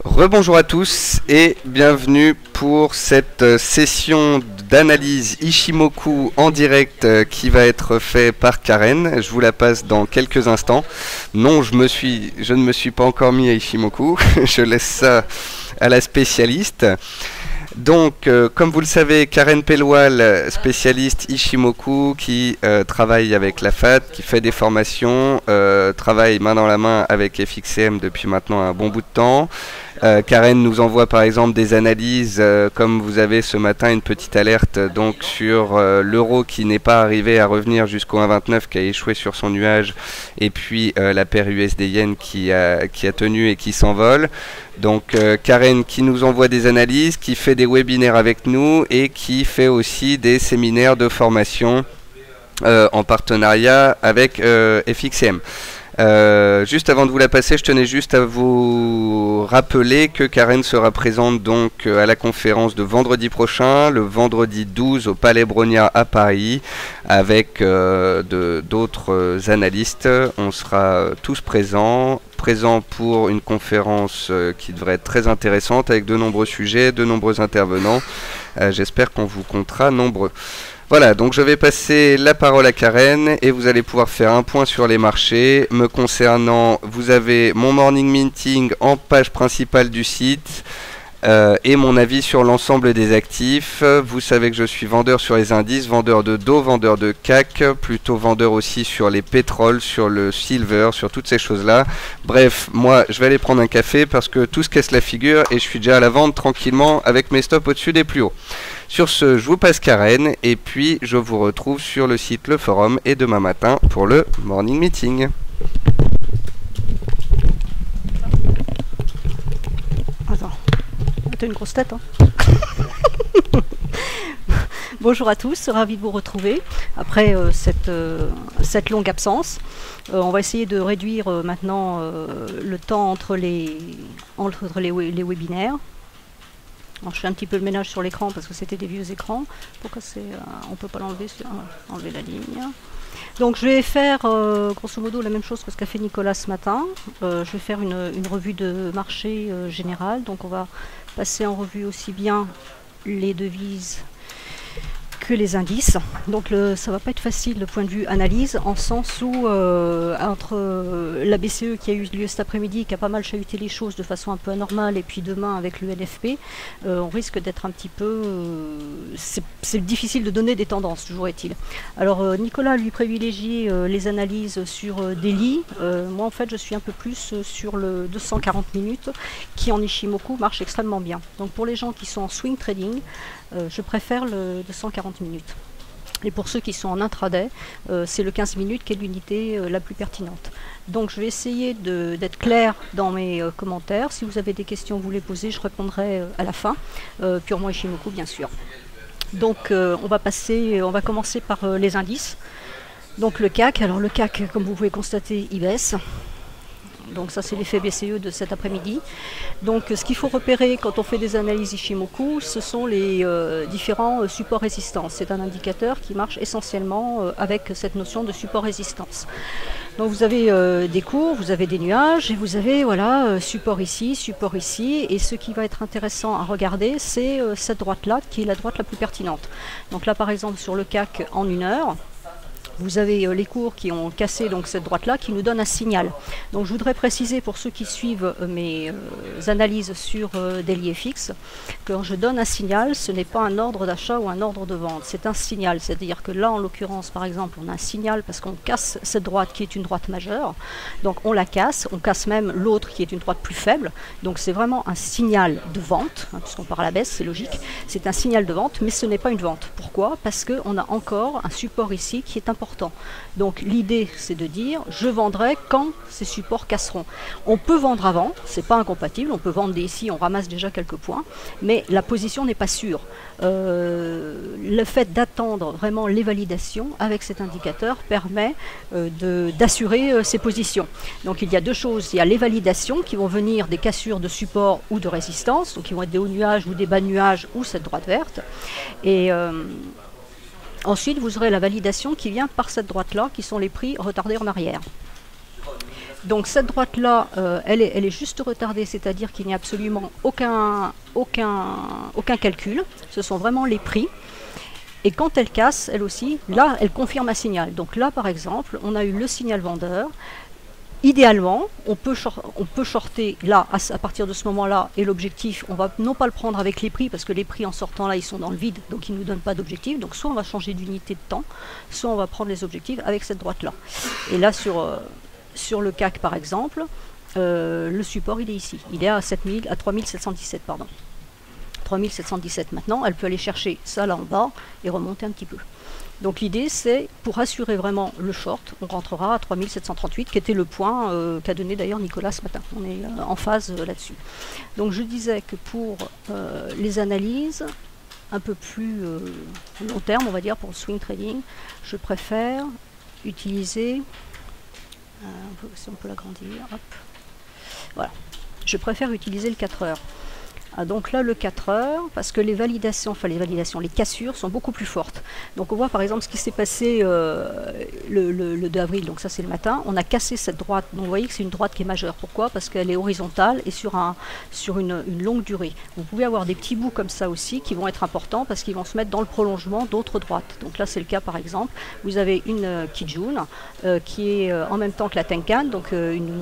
Rebonjour à tous et bienvenue pour cette session d'analyse Ishimoku en direct qui va être fait par Karen. Je vous la passe dans quelques instants. Non, je ne me suis pas encore mis à Ishimoku, je laisse ça à la spécialiste. Donc, comme vous le savez, Karen Pelwal, spécialiste Ishimoku, qui travaille avec la FAT, qui fait des formations, travaille main dans la main avec FXCM depuis maintenant un bon bout de temps. Karen nous envoie par exemple des analyses, comme vous avez ce matin une petite alerte donc sur l'euro qui n'est pas arrivé à revenir jusqu'au 1,29, qui a échoué sur son nuage, et puis la paire USD-Yen qui a tenu et qui s'envole. Donc Karen qui nous envoie des analyses, qui fait des webinaires avec nous et qui fait aussi des séminaires de formation en partenariat avec FXCM. Juste avant de vous la passer, je tenais juste à vous rappeler que Karen sera présente donc à la conférence de vendredi prochain, le vendredi 12 au Palais Brongniart à Paris, avec d'autres analystes. On sera tous présents pour une conférence qui devrait être très intéressante, avec de nombreux sujets, de nombreux intervenants. J'espère qu'on vous comptera nombreux. Voilà, donc je vais passer la parole à Karen et vous allez pouvoir faire un point sur les marchés. Me concernant, vous avez mon morning meeting en page principale du site et mon avis sur l'ensemble des actifs. Vous savez que je suis vendeur sur les indices, vendeur de Dow, vendeur de CAC, plutôt vendeur aussi sur les pétroles, sur le silver, sur toutes ces choses-là. Bref, moi je vais aller prendre un café parce que tout se casse la figure et je suis déjà à la vente tranquillement avec mes stops au-dessus des plus hauts. Sur ce, je vous passe Karen et puis je vous retrouve sur le site, le forum et demain matin pour le morning meeting. Attends, t'as une grosse tête, hein. Bonjour à tous, ravi de vous retrouver après cette longue absence. On va essayer de réduire maintenant le temps entre les webinaires. Alors, je fais un petit peu le ménage sur l'écran parce que c'était des vieux écrans. Pourquoi on ne peut pas l'enlever, enlever la ligne. Donc je vais faire grosso modo la même chose que ce qu'a fait Nicolas ce matin. Je vais faire une revue de marché générale. Donc on va passer en revue aussi bien les devises que les indices. Donc ça va pas être facile de point de vue analyse, en sens où entre la BCE qui a eu lieu cet après-midi, qui a pas mal chahuté les choses de façon un peu anormale, et puis demain avec le NFP, on risque d'être un petit peu... c'est difficile de donner des tendances, toujours est-il. Alors Nicolas lui privilégie les analyses sur daily. Moi en fait je suis un peu plus sur le 240 minutes qui en Ishimoku marche extrêmement bien. Donc pour les gens qui sont en swing trading, je préfère le 240 minutes. Et pour ceux qui sont en intraday, c'est le 15 minutes qui est l'unité la plus pertinente. Donc je vais essayer d'être clair dans mes commentaires. Si vous avez des questions, vous les posez, je répondrai à la fin, purement Ishimoku bien sûr. Donc on va commencer par les indices. Donc le CAC, alors le CAC, comme vous pouvez constater, il baisse. Donc ça c'est l'effet BCE de cet après-midi. Donc ce qu'il faut repérer quand on fait des analyses Ishimoku, ce sont les différents supports résistance. C'est un indicateur qui marche essentiellement avec cette notion de support résistance. Donc vous avez des cours, vous avez des nuages et vous avez voilà support ici, et ce qui va être intéressant à regarder, c'est cette droite-là qui est la droite la plus pertinente. Donc là par exemple sur le CAC en 1 heure, vous avez les cours qui ont cassé donc cette droite-là qui nous donne un signal. Donc je voudrais préciser pour ceux qui suivent mes analyses sur DailyFX que quand je donne un signal, ce n'est pas un ordre d'achat ou un ordre de vente, c'est un signal. C'est-à-dire que là en l'occurrence par exemple on a un signal parce qu'on casse cette droite qui est une droite majeure. Donc on la casse, on casse même l'autre qui est une droite plus faible. Donc c'est vraiment un signal de vente, hein, puisqu'on part à la baisse, c'est logique. C'est un signal de vente, mais ce n'est pas une vente. Pourquoi? Parce qu'on a encore un support ici qui est important. Donc l'idée c'est de dire je vendrai quand ces supports casseront. On peut vendre avant, c'est pas incompatible, on peut vendre dès ici, on ramasse déjà quelques points, mais la position n'est pas sûre. Le fait d'attendre vraiment les validations avec cet indicateur permet d'assurer ces positions. Donc il y a deux choses, il y a les validations qui vont venir des cassures de support ou de résistance, donc qui vont être des hauts nuages ou des bas nuages ou cette droite verte. Et ensuite, vous aurez la validation qui vient par cette droite-là, qui sont les prix retardés en arrière. Donc cette droite-là, elle est juste retardée, c'est-à-dire qu'il n'y a absolument aucun calcul. Ce sont vraiment les prix. Et quand elle casse, elle aussi, là, elle confirme un signal. Donc là, par exemple, on a eu le signal vendeur. Idéalement, on peut shorter là, à partir de ce moment-là, et l'objectif, on va non pas le prendre avec les prix, parce que les prix en sortant là, ils sont dans le vide, donc ils ne nous donnent pas d'objectif. Donc soit on va changer d'unité de temps, soit on va prendre les objectifs avec cette droite-là. Et là, sur le CAC, par exemple, le support, il est ici. Il est à 3717, pardon. 3717 maintenant, elle peut aller chercher ça là en bas et remonter un petit peu. Donc l'idée c'est, pour assurer vraiment le short, on rentrera à 3738, qui était le point qu'a donné d'ailleurs Nicolas ce matin. On est en phase là-dessus. Donc je disais que pour les analyses un peu plus long terme, on va dire, pour le swing trading, je préfère utiliser, si on peut l'agrandir, hop, voilà, je préfère utiliser le 4 heures. Donc là le 4 heures, parce que les cassures sont beaucoup plus fortes. Donc on voit par exemple ce qui s'est passé le 2 avril, donc ça c'est le matin, on a cassé cette droite, donc vous voyez que c'est une droite qui est majeure. Pourquoi? Parce qu'elle est horizontale et sur une longue durée. Vous pouvez avoir des petits bouts comme ça aussi qui vont être importants parce qu'ils vont se mettre dans le prolongement d'autres droites. Donc là c'est le cas par exemple, vous avez une Kijun qui est en même temps que la Tenkan, donc une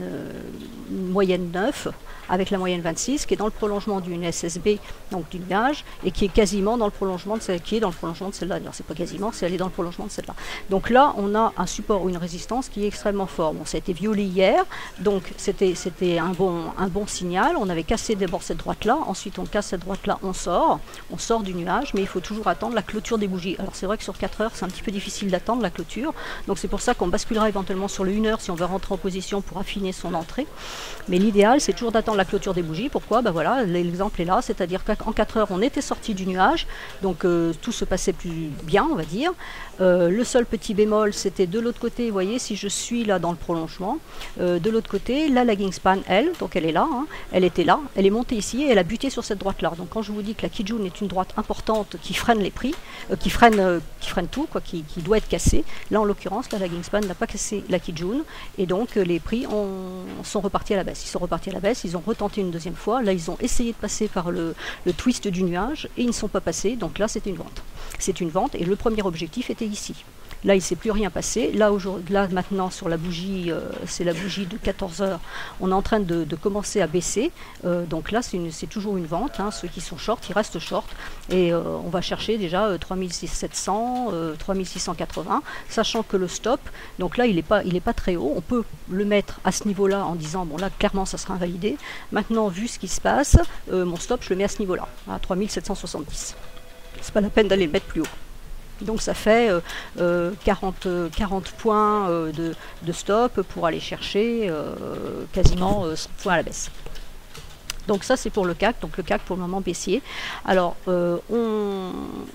moyenne 9, avec la moyenne 26, qui est dans le prolongement d'une SSB, donc du nuage, et qui est quasiment dans le prolongement de celle-là. Alors c'est pas quasiment, c'est elle est dans le prolongement de celle-là. Donc là, on a un support ou une résistance qui est extrêmement fort. Bon, ça a été violé hier, donc c'était un bon signal. On avait cassé d'abord cette droite-là, ensuite on casse cette droite-là, on sort du nuage, mais il faut toujours attendre la clôture des bougies. Alors c'est vrai que sur 4 heures, c'est un petit peu difficile d'attendre la clôture, donc c'est pour ça qu'on basculera éventuellement sur le 1 heure si on veut rentrer en position pour affiner son entrée. Mais l'idéal, c'est toujours d'attendre la clôture des bougies. Pourquoi? Ben voilà, l'exemple est là, c'est-à-dire qu'en 4 heures, on était sorti du nuage, donc tout se passait plus bien, on va dire. Le seul petit bémol, c'était de l'autre côté, vous voyez, si je suis là dans le prolongement, de l'autre côté, la lagging span, donc elle est là, hein, elle était là, elle est montée ici et elle a buté sur cette droite-là. Donc quand je vous dis que la Kijun est une droite importante qui freine les prix, qui freine tout, quoi, qui doit être cassée, là en l'occurrence, la lagging span n'a pas cassé la Kijun, et donc les prix sont repartis à la baisse. Ils sont repartis à la baisse, ils ont retenté une deuxième fois, là ils ont essayé de passer par le twist du nuage et ils ne sont pas passés, donc là c'est une vente. C'est une vente et le premier objectif était ici. Là, il ne s'est plus rien passé. Là, maintenant, sur la bougie, c'est la bougie de 14 heures, on est en train de commencer à baisser. Donc là, c'est toujours une vente. Hein. Ceux qui sont short, ils restent short. Et on va chercher déjà 3700, 3680, sachant que le stop, donc là, il n'est pas très haut. On peut le mettre à ce niveau-là en disant, bon là, clairement, ça sera invalidé. Maintenant, vu ce qui se passe, mon stop, je le mets à ce niveau-là, à 3770. C'est pas la peine d'aller le mettre plus haut. Donc ça fait 40 points de stop pour aller chercher quasiment 100 points à la baisse. Donc ça c'est pour le CAC, donc le CAC pour le moment baissier. Alors on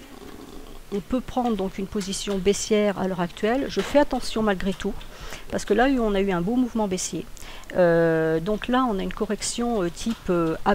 peut prendre donc une position baissière à l'heure actuelle. Je fais attention malgré tout, parce que là on a eu un beau mouvement baissier. Donc là on a une correction type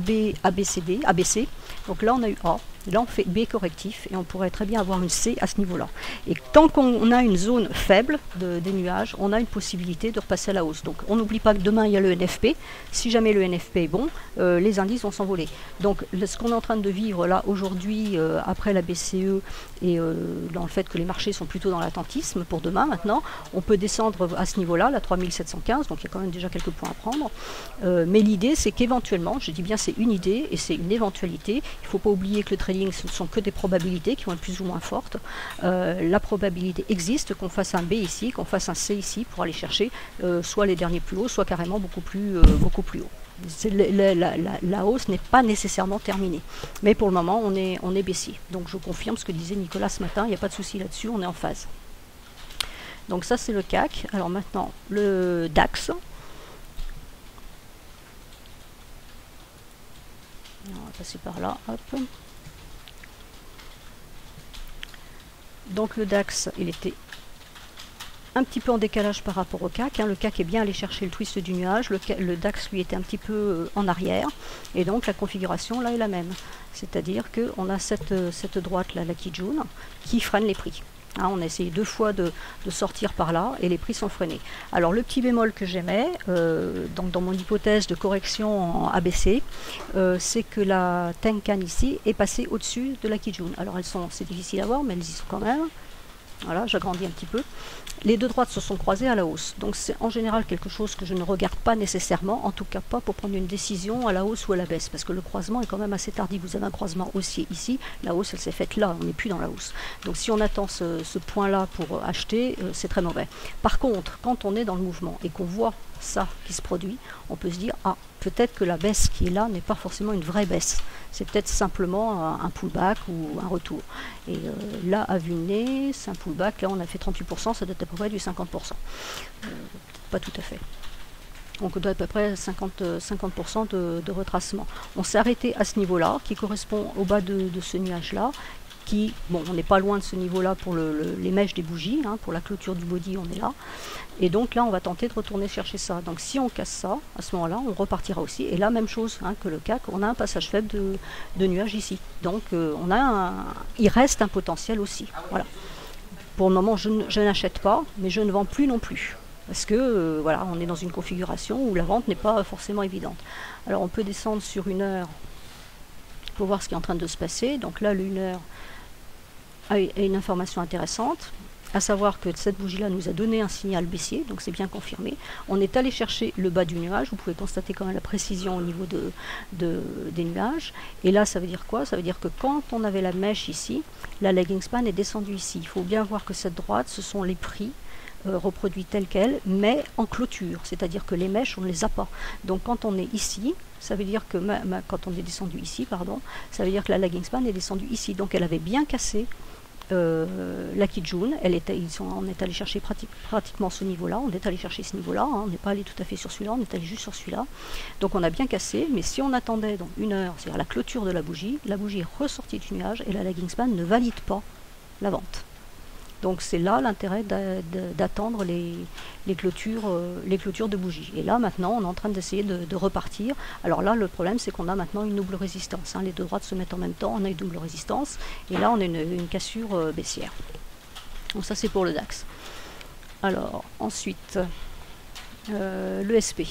ABC. Donc là on a eu A. Là, on fait B correctif et on pourrait très bien avoir une C à ce niveau-là. Et tant qu'on a une zone faible des nuages, on a une possibilité de repasser à la hausse. Donc, on n'oublie pas que demain, il y a le NFP. Si jamais le NFP est bon, les indices vont s'envoler. Donc, ce qu'on est en train de vivre là, aujourd'hui, après la BCE et dans le fait que les marchés sont plutôt dans l'attentisme pour demain, maintenant, on peut descendre à ce niveau-là, la 3715. Donc, il y a quand même déjà quelques points à prendre. Mais l'idée, c'est qu'éventuellement, je dis bien c'est une idée et c'est une éventualité. Il ne faut pas oublier que le trading, ce ne sont que des probabilités qui vont être plus ou moins fortes. La probabilité existe qu'on fasse un B ici, qu'on fasse un C ici pour aller chercher soit les derniers plus hauts, soit carrément beaucoup plus haut. La hausse n'est pas nécessairement terminée. Mais pour le moment, on est baissier. Donc je confirme ce que disait Nicolas ce matin, il n'y a pas de souci là-dessus, on est en phase. Donc ça c'est le CAC. Alors maintenant, le DAX. On va passer par là, hop. Donc le DAX, il était un petit peu en décalage par rapport au CAC. Hein. Le CAC est bien allé chercher le twist du nuage. Le DAX, lui, était un petit peu en arrière. Et donc la configuration, là, est la même. C'est-à-dire qu'on a cette droite-là, la Kijun, qui freine les prix. Hein, on a essayé 2 fois de sortir par là et les prix sont freinés. Alors le petit bémol que j'aimais, donc dans mon hypothèse de correction en ABC, c'est que la Tenkan ici est passée au-dessus de la Kijun. Alors c'est difficile à voir, mais elles y sont quand même. Voilà, j'agrandis un petit peu. Les deux droites se sont croisées à la hausse. Donc c'est en général quelque chose que je ne regarde pas nécessairement, en tout cas pas pour prendre une décision à la hausse ou à la baisse, parce que le croisement est quand même assez tardif. Vous avez un croisement haussier ici, la hausse elle s'est faite là, on n'est plus dans la hausse. Donc si on attend ce point-là pour acheter, c'est très mauvais. Par contre, quand on est dans le mouvement et qu'on voit ça qui se produit, on peut se dire, ah, peut-être que la baisse qui est là n'est pas forcément une vraie baisse. C'est peut-être simplement un pullback ou un retour. Et là, à vue de nez, c'est un pullback. Là, on a fait 38%, ça doit être à peu près du 50%. Pas tout à fait. Donc, on doit être à peu près 50% de retracement. On s'est arrêté à ce niveau-là, qui correspond au bas de ce nuage-là. Bon, on n'est pas loin de ce niveau-là pour les mèches des bougies, hein, pour la clôture du body, on est là. Et donc là, on va tenter de retourner chercher ça. Donc si on casse ça, à ce moment-là, on repartira aussi. Et là, même chose hein, que le CAC, on a un passage faible de nuages ici. Donc il reste un potentiel aussi. Voilà. Pour le moment, je n'achète pas, mais je ne vends plus non plus. Parce que voilà, on est dans une configuration où la vente n'est pas forcément évidente. Alors on peut descendre sur 1 heure pour voir ce qui est en train de se passer. Donc là, le 1 heure a une information intéressante, à savoir que cette bougie-là nous a donné un signal baissier, donc c'est bien confirmé. On est allé chercher le bas du nuage, vous pouvez constater quand même la précision au niveau des nuages. Et là, ça veut dire quoi? Ça veut dire que quand on avait la mèche ici, la lagging span est descendue ici. Il faut bien voir que cette droite, ce sont les prix reproduits tels quels, mais en clôture, c'est-à-dire que les mèches, on ne les a pas. Donc quand on est ici, ça veut dire que quand on est descendu ici, pardon, ça veut dire que la lagging span est descendue ici. Donc elle avait bien cassé la Kijun, on est allé chercher pratiquement ce niveau-là, on est allé chercher ce niveau-là, hein, on n'est pas allé tout à fait sur celui-là, on est allé juste sur celui-là. Donc on a bien cassé, mais si on attendait donc 1 heure, c'est-à-dire la clôture de la bougie est ressortie du nuage et la lagging span ne valide pas la vente. Donc c'est là l'intérêt d'attendre les clôtures de bougies. Et là maintenant on est en train d'essayer de repartir. Alors là le problème c'est qu'on a maintenant une double résistance. Hein. Les deux droites se mettent en même temps, on a une double résistance. Et là on a une cassure baissière. Donc ça c'est pour le DAX. Alors ensuite le SP.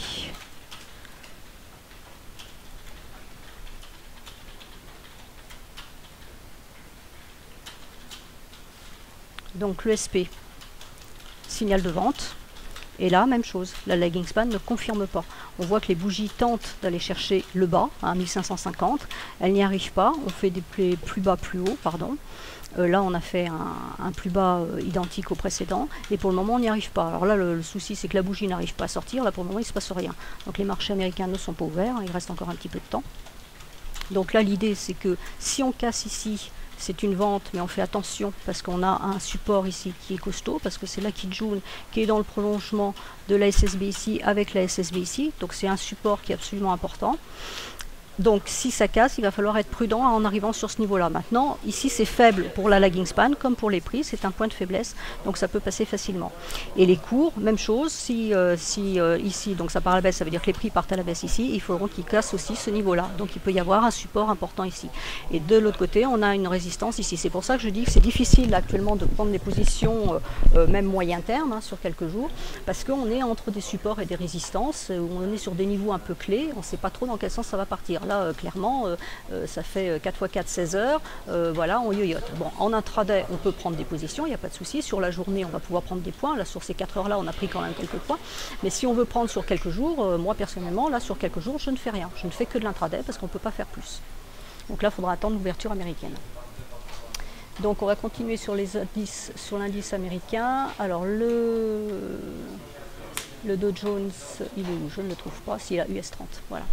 Donc le SP, signal de vente, et là même chose, la lagging span ne confirme pas. On voit que les bougies tentent d'aller chercher le bas, à 1550, elles n'y arrivent pas, on fait des plus bas plus haut, pardon. Là on a fait un plus bas identique au précédent, et pour le moment on n'y arrive pas. Alors là le souci c'est que la bougie n'arrive pas à sortir, là pour le moment il ne se passe rien. Donc les marchés américains ne sont pas ouverts, il reste encore un petit peu de temps. Donc là l'idée c'est que si on casse ici, c'est une vente, mais on fait attention parce qu'on a un support ici qui est costaud, parce que c'est la Kijun qui est dans le prolongement de la SSB ici avec la SSB ici. Donc c'est un support qui est absolument important. Donc si ça casse, il va falloir être prudent en arrivant sur ce niveau-là. Maintenant, ici c'est faible pour la lagging span, comme pour les prix, c'est un point de faiblesse, donc ça peut passer facilement. Et les cours, même chose, si ici, donc ça part à la baisse, ça veut dire que les prix partent à la baisse ici, il faudra qu'ils cassent aussi ce niveau-là. Donc il peut y avoir un support important ici. Et de l'autre côté, on a une résistance ici. C'est pour ça que je dis que c'est difficile actuellement de prendre des positions, même moyen terme, hein, sur quelques jours, parce qu'on est entre des supports et des résistances, où on est sur des niveaux un peu clés, on ne sait pas trop dans quel sens ça va partir. Là, clairement, ça fait 4 x 4, 16 heures. Voilà, on yoyote. Bon, en intraday, on peut prendre des positions, il n'y a pas de souci. Sur la journée, on va pouvoir prendre des points. Là, sur ces 4 heures-là, on a pris quand même quelques points. Mais si on veut prendre sur quelques jours, moi, personnellement, là, sur quelques jours, je ne fais rien. Je ne fais que de l'intraday parce qu'on ne peut pas faire plus. Donc là, il faudra attendre l'ouverture américaine. Donc, on va continuer sur les indices, sur l'indice américain. Alors, le Dow Jones, il est où? Je ne le trouve pas. S'il a US 30, voilà.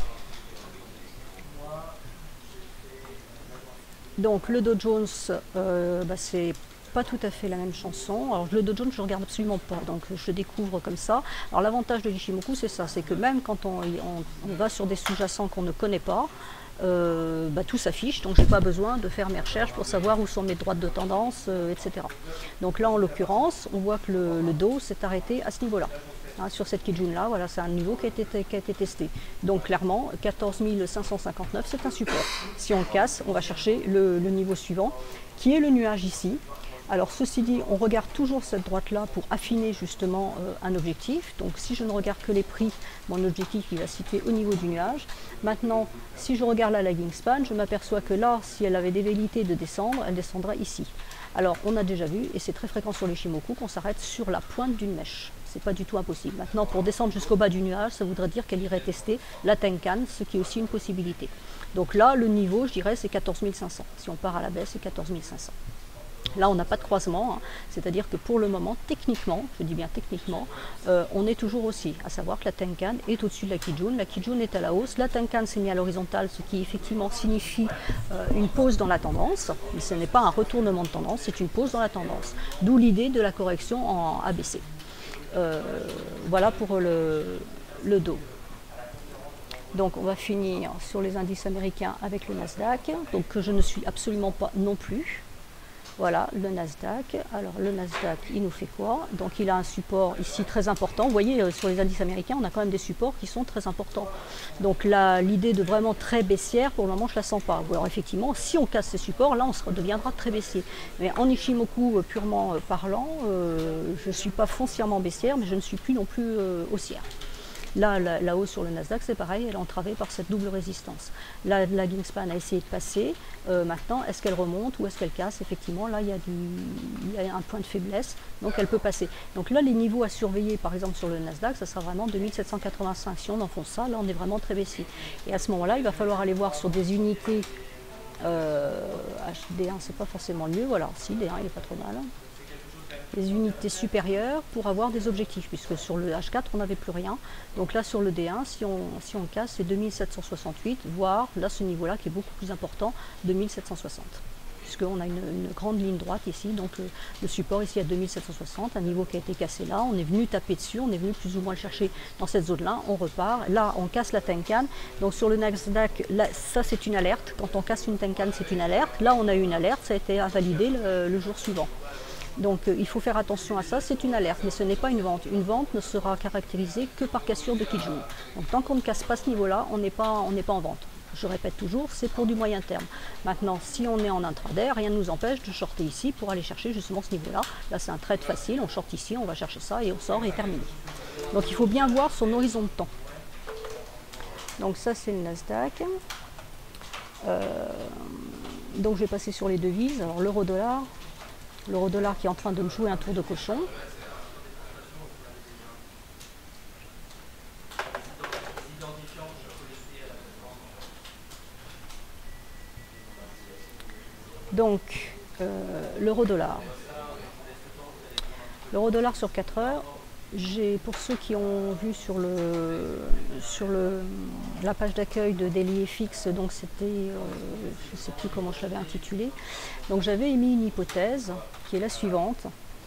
Donc le Dow Jones, c'est pas tout à fait la même chanson. Alors le Dow Jones, je regarde absolument pas, donc je découvre comme ça. Alors l'avantage de l'Ichimoku, c'est ça, c'est que même quand on va sur des sous-jacents qu'on ne connaît pas, tout s'affiche, donc je n'ai pas besoin de faire mes recherches pour savoir où sont mes droites de tendance, etc. Donc là, en l'occurrence, on voit que le Dow s'est arrêté à ce niveau-là. Sur cette Kijun là, voilà, c'est un niveau qui a été testé. Donc clairement, 14 559, c'est un support. Si on le casse, on va chercher le niveau suivant, qui est le nuage ici. Alors ceci dit, on regarde toujours cette droite-là pour affiner justement un objectif. Donc si je ne regarde que les prix, mon objectif il va se situer au niveau du nuage. Maintenant, si je regarde la lagging span, je m'aperçois que là, si elle avait des velléités de descendre, elle descendra ici. Alors on a déjà vu, et c'est très fréquent sur les Ishimoku, qu'on s'arrête sur la pointe d'une mèche. C'est pas du tout impossible. Maintenant, pour descendre jusqu'au bas du nuage, ça voudrait dire qu'elle irait tester la Tenkan, ce qui est aussi une possibilité. Donc là, le niveau, je dirais, c'est 14 500. Si on part à la baisse, c'est 14 500. Là, on n'a pas de croisement, hein. C'est-à-dire que pour le moment, techniquement, je dis bien techniquement, on est toujours aussi, à savoir que la Tenkan est au-dessus de la Kijun. La Kijun est à la hausse, la Tenkan s'est mise à l'horizontale, ce qui effectivement signifie une pause dans la tendance. Mais ce n'est pas un retournement de tendance, c'est une pause dans la tendance. D'où l'idée de la correction en ABC. Voilà pour le dos. Donc on va finir sur les indices américains avec le Nasdaq, donc que je ne suis absolument pas non plus. Voilà, le Nasdaq. Alors, le Nasdaq, il nous fait quoi? Donc, il a un support ici très important. Vous voyez, sur les indices américains, on a quand même des supports qui sont très importants. Donc, là, l'idée de vraiment très baissière, pour le moment, je ne la sens pas. Alors, effectivement, si on casse ces supports, là, on deviendra très baissier. Mais en Ishimoku, purement parlant, je ne suis pas foncièrement baissière, mais je ne suis plus non plus haussière. Là, la hausse sur le Nasdaq, c'est pareil, elle est entravée par cette double résistance. La lagging span a essayé de passer. Maintenant, est-ce qu'elle remonte ou est-ce qu'elle casse? Effectivement, là, il y a un point de faiblesse, donc elle peut passer. Donc là, les niveaux à surveiller, par exemple, sur le Nasdaq, ça sera vraiment 2785. Si on enfonce ça, là, on est vraiment très baissier. Et à ce moment-là, il va falloir aller voir sur des unités HD1, c'est pas forcément le mieux. Voilà, si, D1, il n'est pas trop mal. Les unités supérieures pour avoir des objectifs, puisque sur le H4 on n'avait plus rien. Donc là sur le D1, si on casse, c'est 2768, voire là ce niveau-là qui est beaucoup plus important, 2760. Puisqu'on a une grande ligne droite ici, donc le support ici à 2760, un niveau qui a été cassé là, on est venu taper dessus, on est venu plus ou moins le chercher dans cette zone-là, on repart, là on casse la Tenkan, donc sur le Nasdaq, là, ça c'est une alerte, quand on casse une Tenkan c'est une alerte, là on a eu une alerte, ça a été invalidé le jour suivant. Donc il faut faire attention à ça, c'est une alerte, mais ce n'est pas une vente. Une vente ne sera caractérisée que par cassure de Kijun. Donc tant qu'on ne casse pas ce niveau-là, on n'est pas en vente. Je répète toujours, c'est pour du moyen terme. Maintenant, si on est en intraday, rien ne nous empêche de shorter ici pour aller chercher justement ce niveau-là. Là, c'est un trade facile, on short ici, on va chercher ça et on sort et terminé. Donc il faut bien voir son horizon de temps. Donc ça, c'est le Nasdaq. Donc je vais passer sur les devises. Alors l'euro-dollar. L'euro-dollar qui est en train de me jouer un tour de cochon. Donc, l'euro-dollar. L'euro-dollar sur 4 heures, pour ceux qui ont vu sur la page d'accueil de Daily FX, donc c'était, je ne sais plus comment je l'avais intitulé, donc j'avais émis une hypothèse qui est la suivante,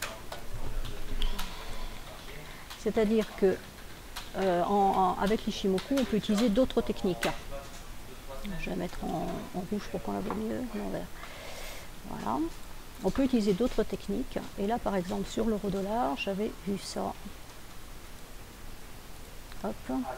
c'est-à-dire que avec l'Ishimoku, on peut utiliser d'autres techniques. Je vais la mettre en rouge pour qu'on la voit mieux, en vert. Voilà. On peut utiliser d'autres techniques. Et là, par exemple, sur l'euro-dollar, j'avais vu ça. Hop.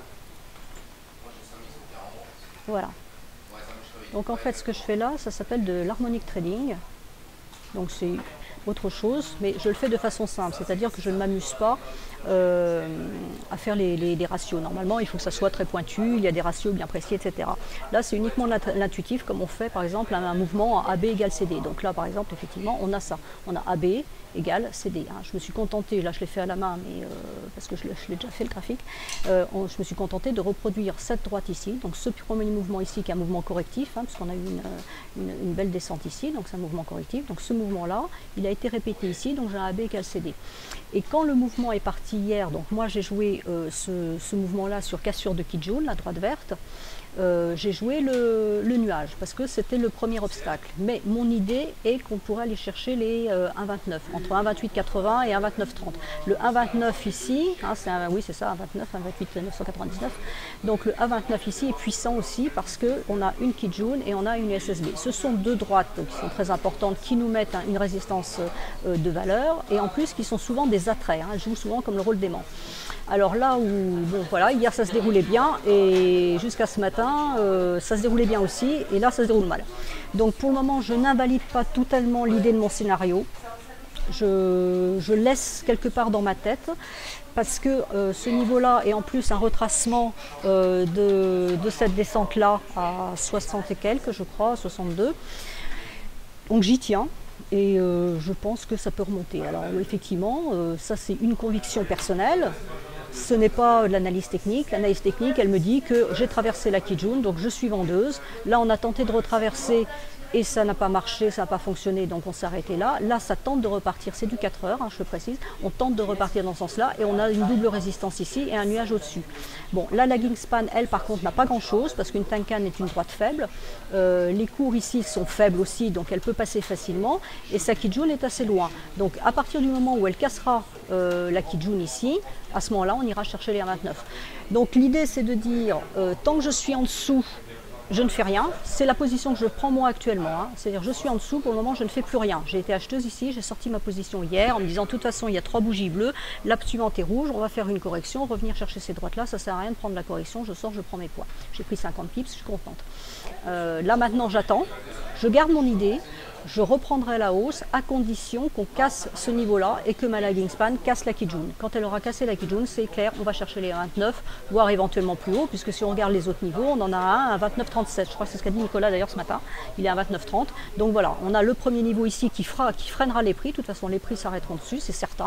Voilà. Donc en fait, ce que je fais là, ça s'appelle de l'harmonic trading. Donc c'est autre chose, mais je le fais de façon simple, c'est-à-dire que je ne m'amuse pas à faire des ratios. Normalement, il faut que ça soit très pointu, il y a des ratios bien précis, etc. Là, c'est uniquement de l'intuitif, comme on fait par exemple un mouvement AB égale CD. Donc là, par exemple, effectivement, on a ça. On a AB égale CD. Je me suis contentée, là je l'ai fait à la main, mais parce que je l'ai déjà fait le graphique, je me suis contentée de reproduire cette droite ici, donc ce premier mouvement ici qui est un mouvement correctif, puisqu'on a eu une belle descente ici, donc c'est un mouvement correctif, donc ce mouvement-là, il a été répété ici, donc j'ai un AB égale CD. Et quand le mouvement est parti hier, donc moi j'ai joué ce mouvement-là sur cassure de Kijun, la droite verte, j'ai joué le nuage parce que c'était le premier obstacle. Mais mon idée est qu'on pourrait aller chercher les 1,29, entre 1,2880 et 1,2930. Le 1,29 ici, oui c'est ça, 1,29, 1,28,999. Donc le 1,29 ici est puissant aussi parce qu'on a une Kijun et on a une SSB. Ce sont deux droites qui sont très importantes, qui nous mettent une résistance de valeur et en plus qui sont souvent des attraits. Elles jouent souvent comme le rôle d'aimant. Alors là où, bon voilà, hier ça se déroulait bien et jusqu'à ce matin ça se déroulait bien aussi et là ça se déroule mal. Donc pour le moment je n'invalide pas totalement l'idée de mon scénario. je laisse quelque part dans ma tête parce que ce niveau-là est en plus un retracement de cette descente-là à 60 et quelques, je crois, 62. Donc j'y tiens et je pense que ça peut remonter. Alors effectivement, ça c'est une conviction personnelle. Ce n'est pas de l'analyse technique. L'analyse technique, elle me dit que j'ai traversé la Kijun, donc je suis vendeuse. Là, on a tenté de retraverser et ça n'a pas marché, ça n'a pas fonctionné, donc on s'est arrêté là. Là, ça tente de repartir, c'est du 4 heures, hein, je le précise. On tente de repartir dans ce sens-là et on a une double résistance ici et un nuage au-dessus. Bon, là, la lagging span, elle, par contre, n'a pas grand-chose parce qu'une Tenkan est une droite faible. Les cours ici sont faibles aussi, donc elle peut passer facilement. Et sa Kijun est assez loin. Donc, à partir du moment où elle cassera la Kijun ici, à ce moment-là, on ira chercher les 1,29. Donc, l'idée, c'est de dire, tant que je suis en dessous, je ne fais rien, c'est la position que je prends moi actuellement, hein. C'est-à-dire je suis en dessous, pour le moment je ne fais plus rien. J'ai été acheteuse ici, j'ai sorti ma position hier en me disant de toute façon il y a 3 bougies bleues, la suivante est rouge, on va faire une correction, revenir chercher ces droites là, ça sert à rien de prendre la correction, je sors, je prends mes poids. J'ai pris 50 pips, je suis contente. Là maintenant j'attends, je garde mon idée, je reprendrai la hausse à condition qu'on casse ce niveau-là et que ma lagging span casse la Kijun. Quand elle aura cassé la Kijun, c'est clair, on va chercher les 29, voire éventuellement plus haut, puisque si on regarde les autres niveaux, on en a un à 29,37. Je crois que c'est ce qu'a dit Nicolas d'ailleurs ce matin, il est à 29,30. Donc voilà, on a le premier niveau ici qui freinera les prix. De toute façon, les prix s'arrêteront dessus, c'est certain.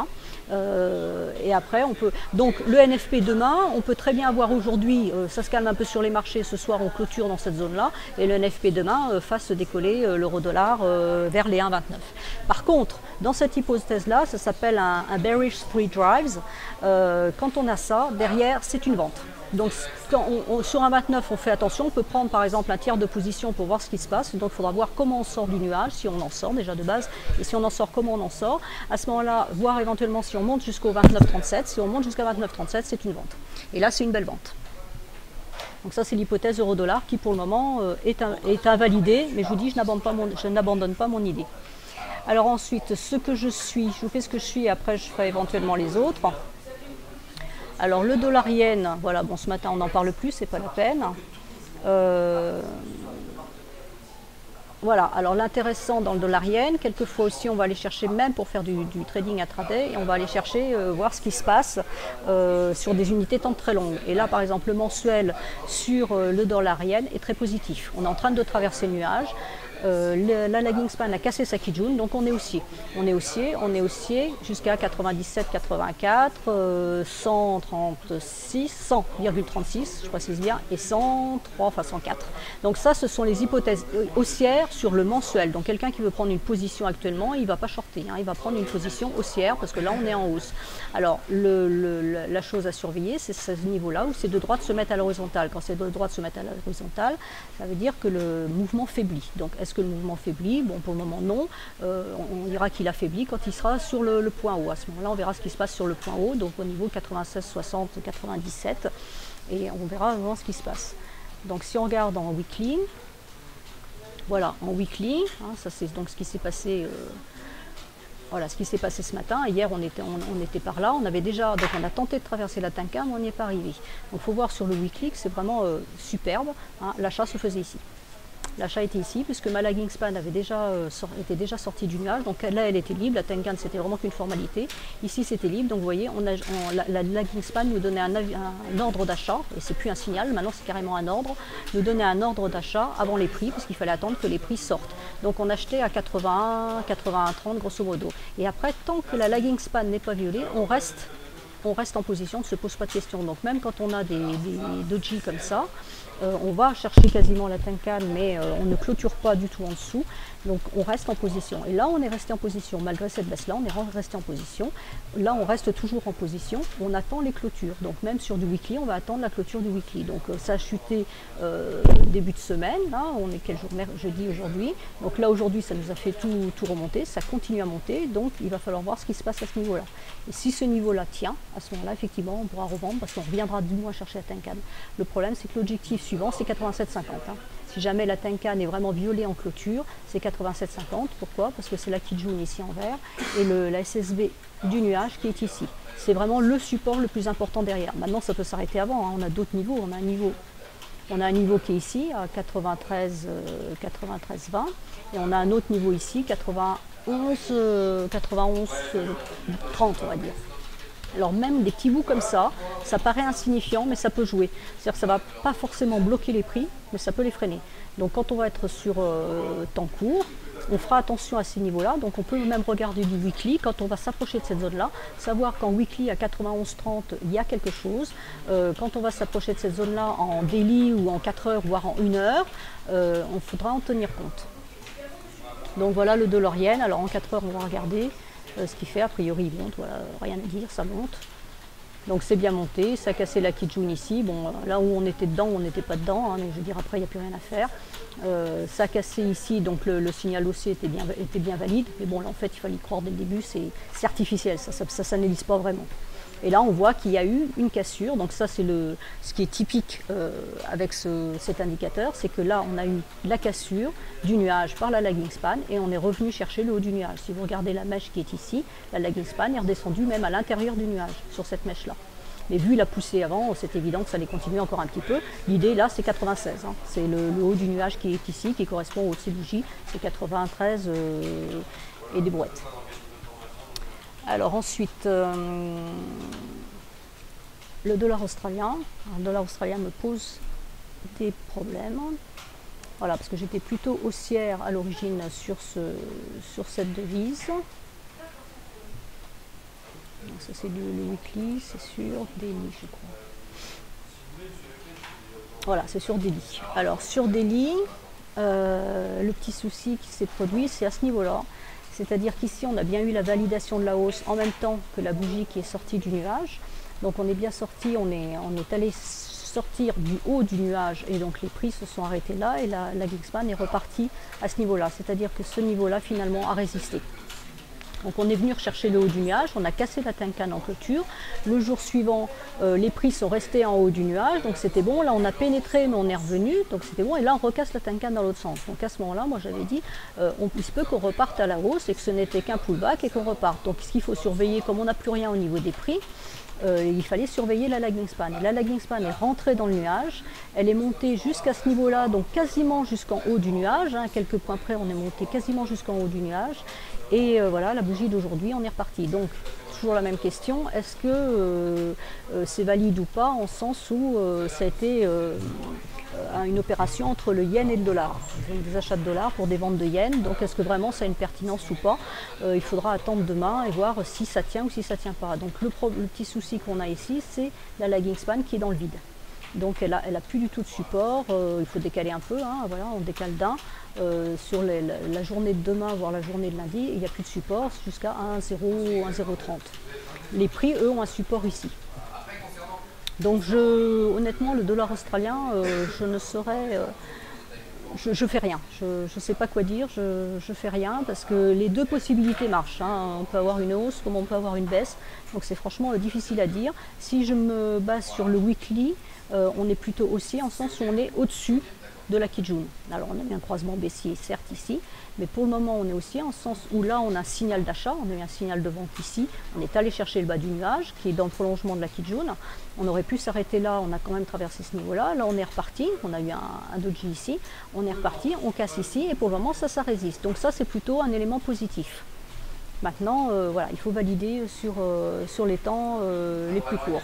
Et après, on peut... Donc le NFP demain, on peut très bien avoir aujourd'hui, ça se calme un peu sur les marchés, ce soir on clôture dans cette zone-là, et le NFP demain fasse décoller l'euro-dollar vers les 1,29. Par contre, dans cette hypothèse-là, ça s'appelle un bearish three drives. Quand on a ça, derrière, c'est une vente. Donc sur un 29, on fait attention, on peut prendre par exemple un tiers de position pour voir ce qui se passe. Donc il faudra voir comment on sort du nuage, si on en sort déjà de base, et si on en sort, comment on en sort. À ce moment-là, voir éventuellement si on monte jusqu'au 29,37. Si on monte jusqu'à 29,37, c'est une vente. Et là, c'est une belle vente. Donc ça, c'est l'hypothèse euro-dollar qui, pour le moment, est invalidée. Mais je vous dis, je n'abandonne pas mon idée. Alors ensuite, ce que je suis, je vous fais ce que je suis, et après je ferai éventuellement les autres. Alors le dollar yen, voilà, bon ce matin on n'en parle plus, c'est pas la peine. Voilà, alors l'intéressant dans le dollar yen, quelquefois aussi on va aller chercher, même pour faire du trading intraday, et on va aller chercher, voir ce qui se passe sur des unités temps très longues. Et là par exemple le mensuel sur le dollar yen est très positif. On est en train de traverser le nuage. La lagging span a cassé sa Kijun, donc on est haussier. On est haussier jusqu'à 97,84, 136, 100,36, je précise bien, et 103, enfin 104. Donc ça, ce sont les hypothèses haussières sur le mensuel. Donc quelqu'un qui veut prendre une position actuellement, il ne va pas shorter, hein, il va prendre une position haussière parce que là, on est en hausse. Alors la chose à surveiller, c'est ce niveau-là où ces deux droites se mettent à l'horizontale. Quand ces deux droites se mettent à l'horizontale, ça veut dire que le mouvement faiblit. Donc est-ce que le mouvement faiblit? Bon, pour le moment, non. On dira qu'il affaiblit quand il sera sur le point haut. À ce moment-là, on verra ce qui se passe sur le point haut, donc au niveau 96, 60, 97, et on verra vraiment ce qui se passe. Donc si on regarde en weekly, voilà, en weekly, hein, ça c'est donc ce qui s'est passé. Voilà ce qui s'est passé ce matin. Hier, on était par là. On avait déjà, donc on a tenté de traverser la Tenkan, mais on n'y est pas arrivé. Donc il faut voir sur le weekly que c'est vraiment superbe. Hein, l'achat se faisait ici. L'achat était ici, puisque ma lagging span était déjà sortie du nuage. Donc là, elle était libre. La Tenkan, c'était vraiment qu'une formalité. Ici, c'était libre. Donc vous voyez, la lagging span nous donnait un ordre d'achat. Et c'est plus un signal, maintenant c'est carrément un ordre. Nous donnait un ordre d'achat avant les prix, parce qu'il fallait attendre que les prix sortent. Donc on achetait à 81, 30 grosso modo. Et après, tant que la lagging span n'est pas violée, on reste en position, on ne se pose pas de questions. Donc même quand on a des doji comme ça, on va chercher quasiment la Tenkan, mais on ne clôture pas du tout en dessous. Donc on reste en position. Et là, on est resté en position. Malgré cette baisse-là, on est resté en position. Là, on reste toujours en position. On attend les clôtures. Donc même sur du weekly, on va attendre la clôture du weekly. Donc ça a chuté début de semaine. Là, on est quel jour? Jeudi aujourd'hui. Donc là, aujourd'hui, ça nous a fait tout remonter. Ça continue à monter. Donc il va falloir voir ce qui se passe à ce niveau-là. Et si ce niveau-là tient, à ce moment-là, effectivement, on pourra revendre parce qu'on reviendra du moins chercher la Tenkan. Le problème, c'est que l'objectif suivant, c'est 87,50. Hein. Si jamais la Tenkan est vraiment violée en clôture, c'est 87,50. Pourquoi? Parce que c'est la Kijun ici en vert et la SSB du nuage qui est ici. C'est vraiment le support le plus important derrière. Maintenant, ça peut s'arrêter avant. Hein. On a d'autres niveaux. On a un niveau qui est ici à 93,20 et on a un autre niveau ici, 91, 30 on va dire. Alors même des petits bouts comme ça paraît insignifiant, mais ça peut jouer. C'est-à-dire que ça ne va pas forcément bloquer les prix, mais ça peut les freiner. Donc quand on va être sur temps court, on fera attention à ces niveaux-là. Donc on peut même regarder du weekly quand on va s'approcher de cette zone-là, savoir qu'en weekly à 91,30 il y a quelque chose. Quand on va s'approcher de cette zone-là en daily ou en 4 heures, voire en 1 heure, on faudra en tenir compte. Donc voilà le dollar yen. Alors en 4 heures, on va regarder ce qu'il fait. A priori, il monte. Voilà, rien à dire, ça monte. Donc c'est bien monté. Ça a cassé la Kijun ici. Bon, là où on était dedans, on n'était pas dedans. Hein, donc je veux dire, après, il n'y a plus rien à faire. Ça a cassé ici. Donc le signal haussier était bien valide. Mais bon, là, en fait, il fallait y croire dès le début. C'est artificiel. Ça s'analyse pas vraiment. Et là, on voit qu'il y a eu une cassure. Donc ça, c'est ce qui est typique avec cet indicateur, c'est que là, on a eu la cassure du nuage par la lagging span et on est revenu chercher le haut du nuage. Si vous regardez la mèche qui est ici, la lagging span est redescendue même à l'intérieur du nuage, sur cette mèche-là. Mais vu la poussée avant, c'est évident que ça allait continuer encore un petit peu. L'idée, là, c'est 96. Hein. C'est le haut du nuage qui est ici, qui correspond au haut de ces bougies. C'est 93 et des brouettes. Alors ensuite, le dollar australien. Alors, le dollar australien me pose des problèmes. Voilà, parce que j'étais plutôt haussière à l'origine sur cette devise. Donc, ça c'est le weekly, c'est sur daily, je crois. Voilà, c'est sur daily. Alors sur daily, le petit souci qui s'est produit, c'est à ce niveau-là. C'est-à-dire qu'ici, on a bien eu la validation de la hausse en même temps que la bougie qui est sortie du nuage. Donc on est bien sorti, on est allé sortir du haut du nuage et donc les prix se sont arrêtés là et la Geekspan est repartie à ce niveau-là. C'est-à-dire que ce niveau-là, finalement, a résisté. Donc on est venu rechercher le haut du nuage, on a cassé la Tenkan en clôture. Le jour suivant, les prix sont restés en haut du nuage, donc c'était bon. Là on a pénétré mais on est revenu, donc c'était bon. Et là on recasse la Tenkan dans l'autre sens. Donc à ce moment-là, moi j'avais dit, il se peut qu'on reparte à la hausse et que ce n'était qu'un pullback et qu'on reparte. Donc ce qu'il faut surveiller, comme on n'a plus rien au niveau des prix, il fallait surveiller la lagging span. Et la lagging span est rentrée dans le nuage, elle est montée jusqu'à ce niveau-là, donc quasiment jusqu'en haut du nuage. Hein, quelques points près, on est monté quasiment jusqu'en haut du nuage. Et voilà, la bougie d'aujourd'hui, on est reparti. Donc, toujours la même question, est-ce que c'est valide ou pas, en sens où ça a été une opération entre le yen et le dollar. Donc, des achats de dollars pour des ventes de yens. Donc, est-ce que vraiment ça a une pertinence ou pas? Il faudra attendre demain et voir si ça tient ou si ça ne tient pas. Donc, le petit souci qu'on a ici, c'est la lagging span qui est dans le vide. Donc elle a plus du tout de support, il faut décaler un peu, hein, voilà, on décale d'un. Sur la journée de demain, voire la journée de lundi, il n'y a plus de support jusqu'à 1,0, 1,030. Les prix, eux, ont un support ici. Donc honnêtement, le dollar australien, je ne saurais... je fais rien, je ne sais pas quoi dire, je fais rien parce que les deux possibilités marchent. Hein. On peut avoir une hausse comme on peut avoir une baisse, donc c'est franchement difficile à dire. Si je me base sur le weekly, on est plutôt haussier en sens où on est au-dessus de la Kijun. Alors on a eu un croisement baissier certes ici, mais pour le moment on est haussier en sens où là on a un signal d'achat, on a eu un signal de vente ici, on est allé chercher le bas du nuage qui est dans le prolongement de la Kijun. On aurait pu s'arrêter là, on a quand même traversé ce niveau-là, là on est reparti, on a eu un doji ici, on est reparti, on casse ici et pour le moment ça résiste. Donc ça c'est plutôt un élément positif. Maintenant voilà, il faut valider sur les temps les plus courts.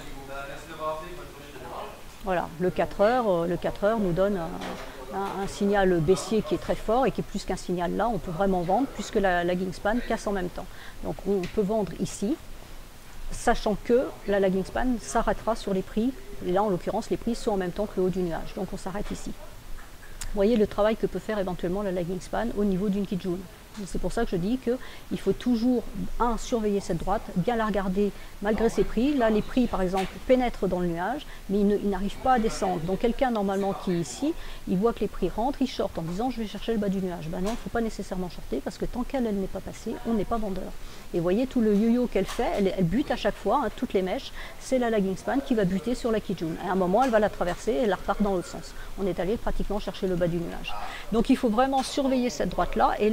Voilà, le 4 heures nous donne un signal baissier qui est très fort et qui est plus qu'un signal là, on peut vraiment vendre puisque la lagging span casse en même temps. Donc on peut vendre ici, sachant que la lagging span s'arrêtera sur les prix, et là en l'occurrence les prix sont en même temps que le haut du nuage, donc on s'arrête ici. Vous voyez le travail que peut faire éventuellement la lagging span au niveau d'une Kijun. C'est pour ça que je dis qu'il faut toujours, surveiller cette droite, bien la regarder malgré ses prix. Là, les prix, par exemple, pénètrent dans le nuage, mais ils n'arrivent pas à descendre. Donc quelqu'un, normalement, qui est ici, il voit que les prix rentrent, il short en disant « je vais chercher le bas du nuage ». Ben non, il ne faut pas nécessairement shorter, parce que tant qu'elle n'est pas passée, on n'est pas vendeur. Et vous voyez tout le yo-yo qu'elle fait, elle bute à chaque fois, hein, toutes les mèches, c'est la lagging span qui va buter sur la Kijun. À un moment, elle va la traverser et elle la repart dans l'autre sens. On est allé pratiquement chercher le bas du nuage. Donc il faut vraiment surveiller cette droite-là, et là, à partir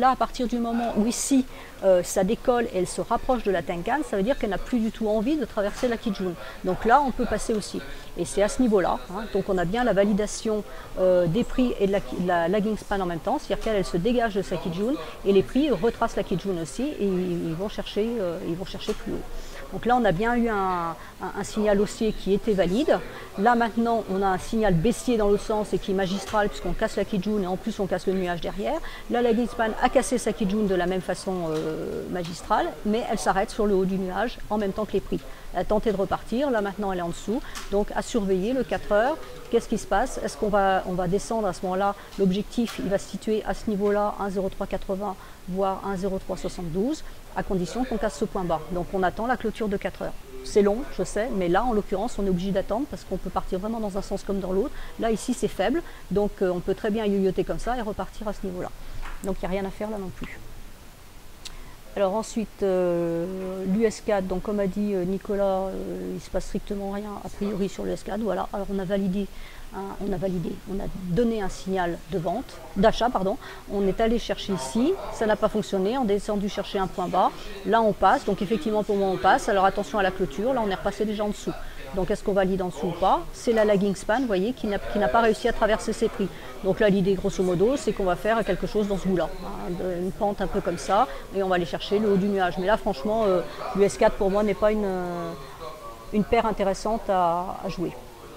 du moment où ici ça décolle et elle se rapproche de la Tenkan, ça veut dire qu'elle n'a plus du tout envie de traverser la Kijun. Donc là, on peut passer aussi. Et c'est à ce niveau-là. Donc on a bien la validation des prix et de la lagging span en même temps, c'est-à-dire qu'elle se dégage de sa Kijun et les prix retracent la Kijun aussi et ils vont chercher plus haut. Donc là, on a bien eu un signal haussier qui était valide. Là, maintenant, on a un signal baissier dans l'autre sens et qui est magistral puisqu'on casse la Kijun et en plus, on casse le nuage derrière. Là, la lagging span a cassé sa Kijun de la même façon magistrale, mais elle s'arrête sur le haut du nuage en même temps que les prix. Elle a tenté de repartir. Là, maintenant, elle est en dessous. Donc, à surveiller le 4 heures. Qu'est-ce qui se passe? Est-ce qu'on va descendre à ce moment-là? L'objectif, il va se situer à ce niveau-là, 1,0380, voire 1,0372, à condition qu'on casse ce point bas. Donc on attend la clôture de 4 heures. C'est long, je sais, mais là, en l'occurrence, on est obligé d'attendre parce qu'on peut partir vraiment dans un sens comme dans l'autre. Là, ici, c'est faible, donc on peut très bien yoyoter comme ça et repartir à ce niveau-là. Donc il n'y a rien à faire là non plus. Alors ensuite, l'US4, donc comme a dit Nicolas, il ne se passe strictement rien a priori sur l'US4. Voilà, alors on a donné un signal de vente, d'achat, pardon. On est allé chercher ici, ça n'a pas fonctionné, on est descendu chercher un point bas. Là on passe, donc effectivement pour moi on passe. Alors attention à la clôture, là on est repassé déjà en dessous. Donc est-ce qu'on valide en dessous ou pas? C'est la lagging span, vous voyez, qui n'a pas réussi à traverser ses prix. Donc là l'idée grosso modo, c'est qu'on va faire quelque chose dans ce goût-là, une pente un peu comme ça, et on va aller chercher le haut du nuage. Mais là franchement, l'US4 pour moi n'est pas une paire intéressante à jouer.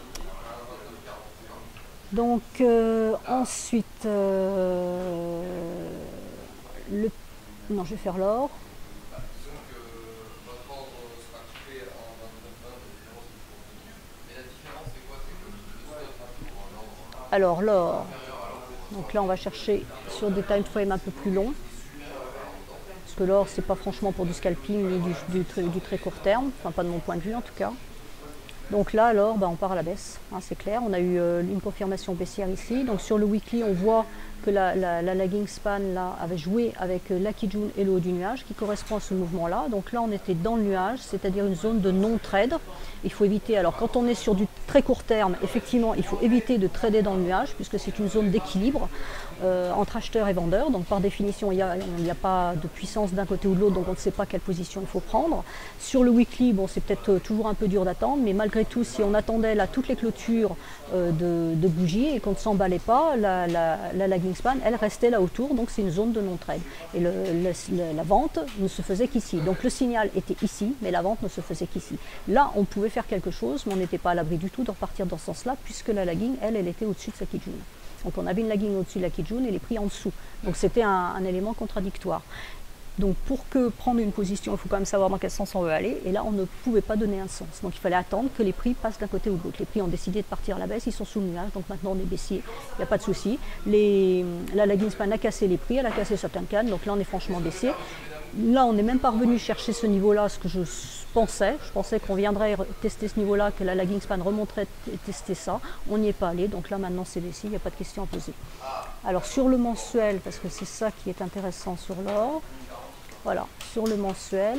Donc ensuite, non, je vais faire l'or. Alors l'or, donc là on va chercher sur des time frames un peu plus longs, parce que l'or c'est pas franchement pour du scalping ni du très court terme, enfin pas de mon point de vue en tout cas. Donc là alors on part à la baisse, c'est clair, on a eu une confirmation baissière ici. Donc sur le weekly on voit que la lagging span là avait joué avec la Kijun et le haut du nuage qui correspond à ce mouvement là. Donc là on était dans le nuage, c'est-à-dire une zone de non-trade. Il faut éviter, alors quand on est sur du très court terme, effectivement il faut éviter de trader dans le nuage puisque c'est une zone d'équilibre entre acheteurs et vendeurs. Donc par définition il n'y a pas de puissance d'un côté ou de l'autre, donc on ne sait pas quelle position il faut prendre. Sur le weekly, bon c'est peut-être toujours un peu dur d'attendre, mais malgré tout si on attendait là toutes les clôtures de bougies et qu'on ne s'emballait pas, la lagging span elle restait là autour, donc c'est une zone de non-trade. Et la vente ne se faisait qu'ici. Donc le signal était ici, mais la vente ne se faisait qu'ici. Là on pouvait faire quelque chose, mais on n'était pas à l'abri du tout de repartir dans ce sens-là, puisque la lagging, elle était au-dessus de sa Kijun. Donc on avait une lagging au-dessus de la Kijun et les prix en dessous. Donc c'était un élément contradictoire. Donc pour prendre une position, il faut quand même savoir dans quel sens on veut aller. Et là, on ne pouvait pas donner un sens. Donc il fallait attendre que les prix passent d'un côté ou de l'autre. Les prix ont décidé de partir à la baisse, ils sont sous le nuage. Donc maintenant, on est baissier, il n'y a pas de souci. La lagging span a cassé les prix, elle a cassé sa Tenkan. Donc là, on est franchement baissier. Là, on n'est même pas revenu chercher ce niveau-là, ce que je pensais. Je pensais qu'on viendrait tester ce niveau-là, que la lagging span remonterait et tester ça. On n'y est pas allé. Donc là, maintenant, c'est baissier, il n'y a pas de question à poser. Alors sur le mensuel, parce que c'est ça qui est intéressant sur l'or. Voilà, sur le mensuel,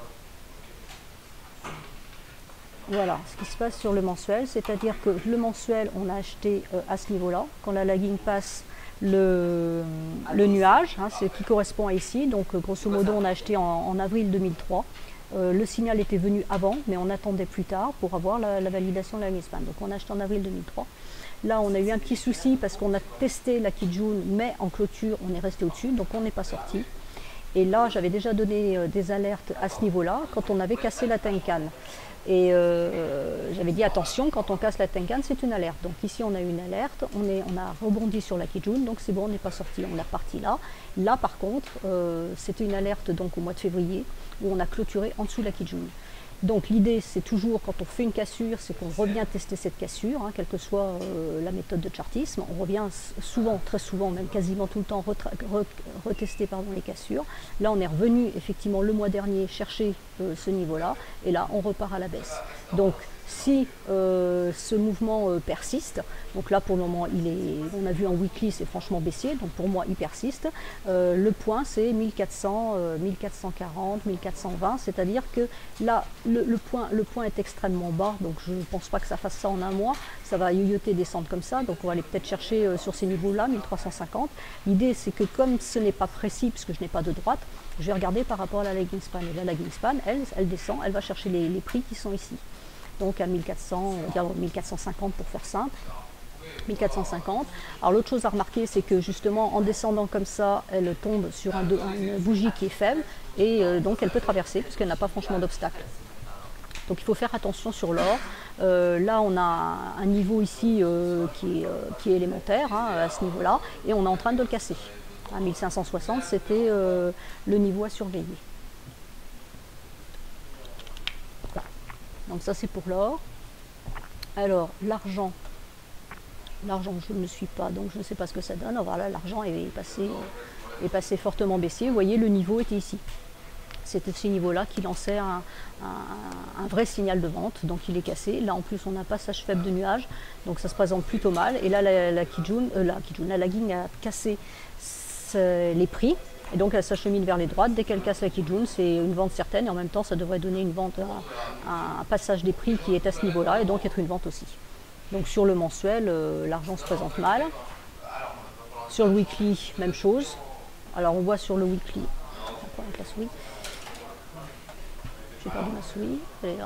voilà ce qui se passe sur le mensuel, c'est-à-dire que le mensuel, on a acheté à ce niveau-là, quand la lagging passe le nuage, c'est ce qui correspond à ici, donc grosso modo on a acheté en avril 2003. Le signal était venu avant, mais on attendait plus tard pour avoir la validation de la lagging span. Donc on a acheté en avril 2003. Là, on a eu un petit souci parce qu'on a testé la Kijun, mais en clôture, on est resté au-dessus, donc on n'est pas sorti. Et là, j'avais déjà donné des alertes à ce niveau-là, quand on avait cassé la Tenkan. Et j'avais dit attention, quand on casse la Tenkan, c'est une alerte. Donc ici, on a eu une alerte, on a rebondi sur la Kijun, donc c'est bon, on n'est pas sorti, on est reparti là. Là, par contre, c'était une alerte donc, au mois de février, où on a clôturé en dessous de la Kijun. Donc l'idée, c'est toujours, quand on fait une cassure, c'est qu'on revient tester cette cassure, quelle que soit la méthode de chartisme. On revient souvent, très souvent, même quasiment tout le temps, retester les cassures. Là, on est revenu effectivement le mois dernier chercher ce niveau-là, et là, on repart à la baisse. Donc Si ce mouvement persiste, donc là pour le moment on a vu en weekly c'est franchement baissier, donc pour moi il persiste, le point c'est 1400, 1440, 1420, c'est-à-dire que là le point est extrêmement bas, donc je ne pense pas que ça fasse ça en un mois, ça va yoyoter, descendre comme ça, donc on va aller peut-être chercher sur ces niveaux-là, 1350. L'idée c'est que comme ce n'est pas précis, puisque je n'ai pas de droite, je vais regarder par rapport à la lagging span, et la lagging span, elle descend, elle va chercher les prix qui sont ici. Donc à 1400, 1450 pour faire simple, 1450. Alors l'autre chose à remarquer, c'est que justement en descendant comme ça, elle tombe sur une bougie qui est faible, et donc elle peut traverser, puisqu'elle n'a pas franchement d'obstacle. Donc il faut faire attention sur l'or. Là on a un niveau ici qui est élémentaire, hein, à ce niveau-là, et on est en train de le casser. À 1560, c'était le niveau à surveiller. Donc ça c'est pour l'or. Alors l'argent je ne suis pas, donc je ne sais pas ce que ça donne. Voilà, l'argent est passé fortement baissier. Vous voyez, le niveau était ici. C'était ce niveau-là qui lançait un vrai signal de vente, donc il est cassé. Là en plus on a un passage faible de nuages, donc ça se présente plutôt mal. Et là la lagging a cassé les prix. Et donc elle s'achemine vers les droites. Dès qu'elle casse la Kijun, c'est une vente certaine, et en même temps ça devrait donner une vente, un passage des prix qui est à ce niveau-là, et donc être une vente aussi. Donc sur le mensuel, l'argent se présente mal. Sur le weekly, même chose. Alors on voit sur le weekly, avec la souris. J'ai perdu ma souris, elle est là.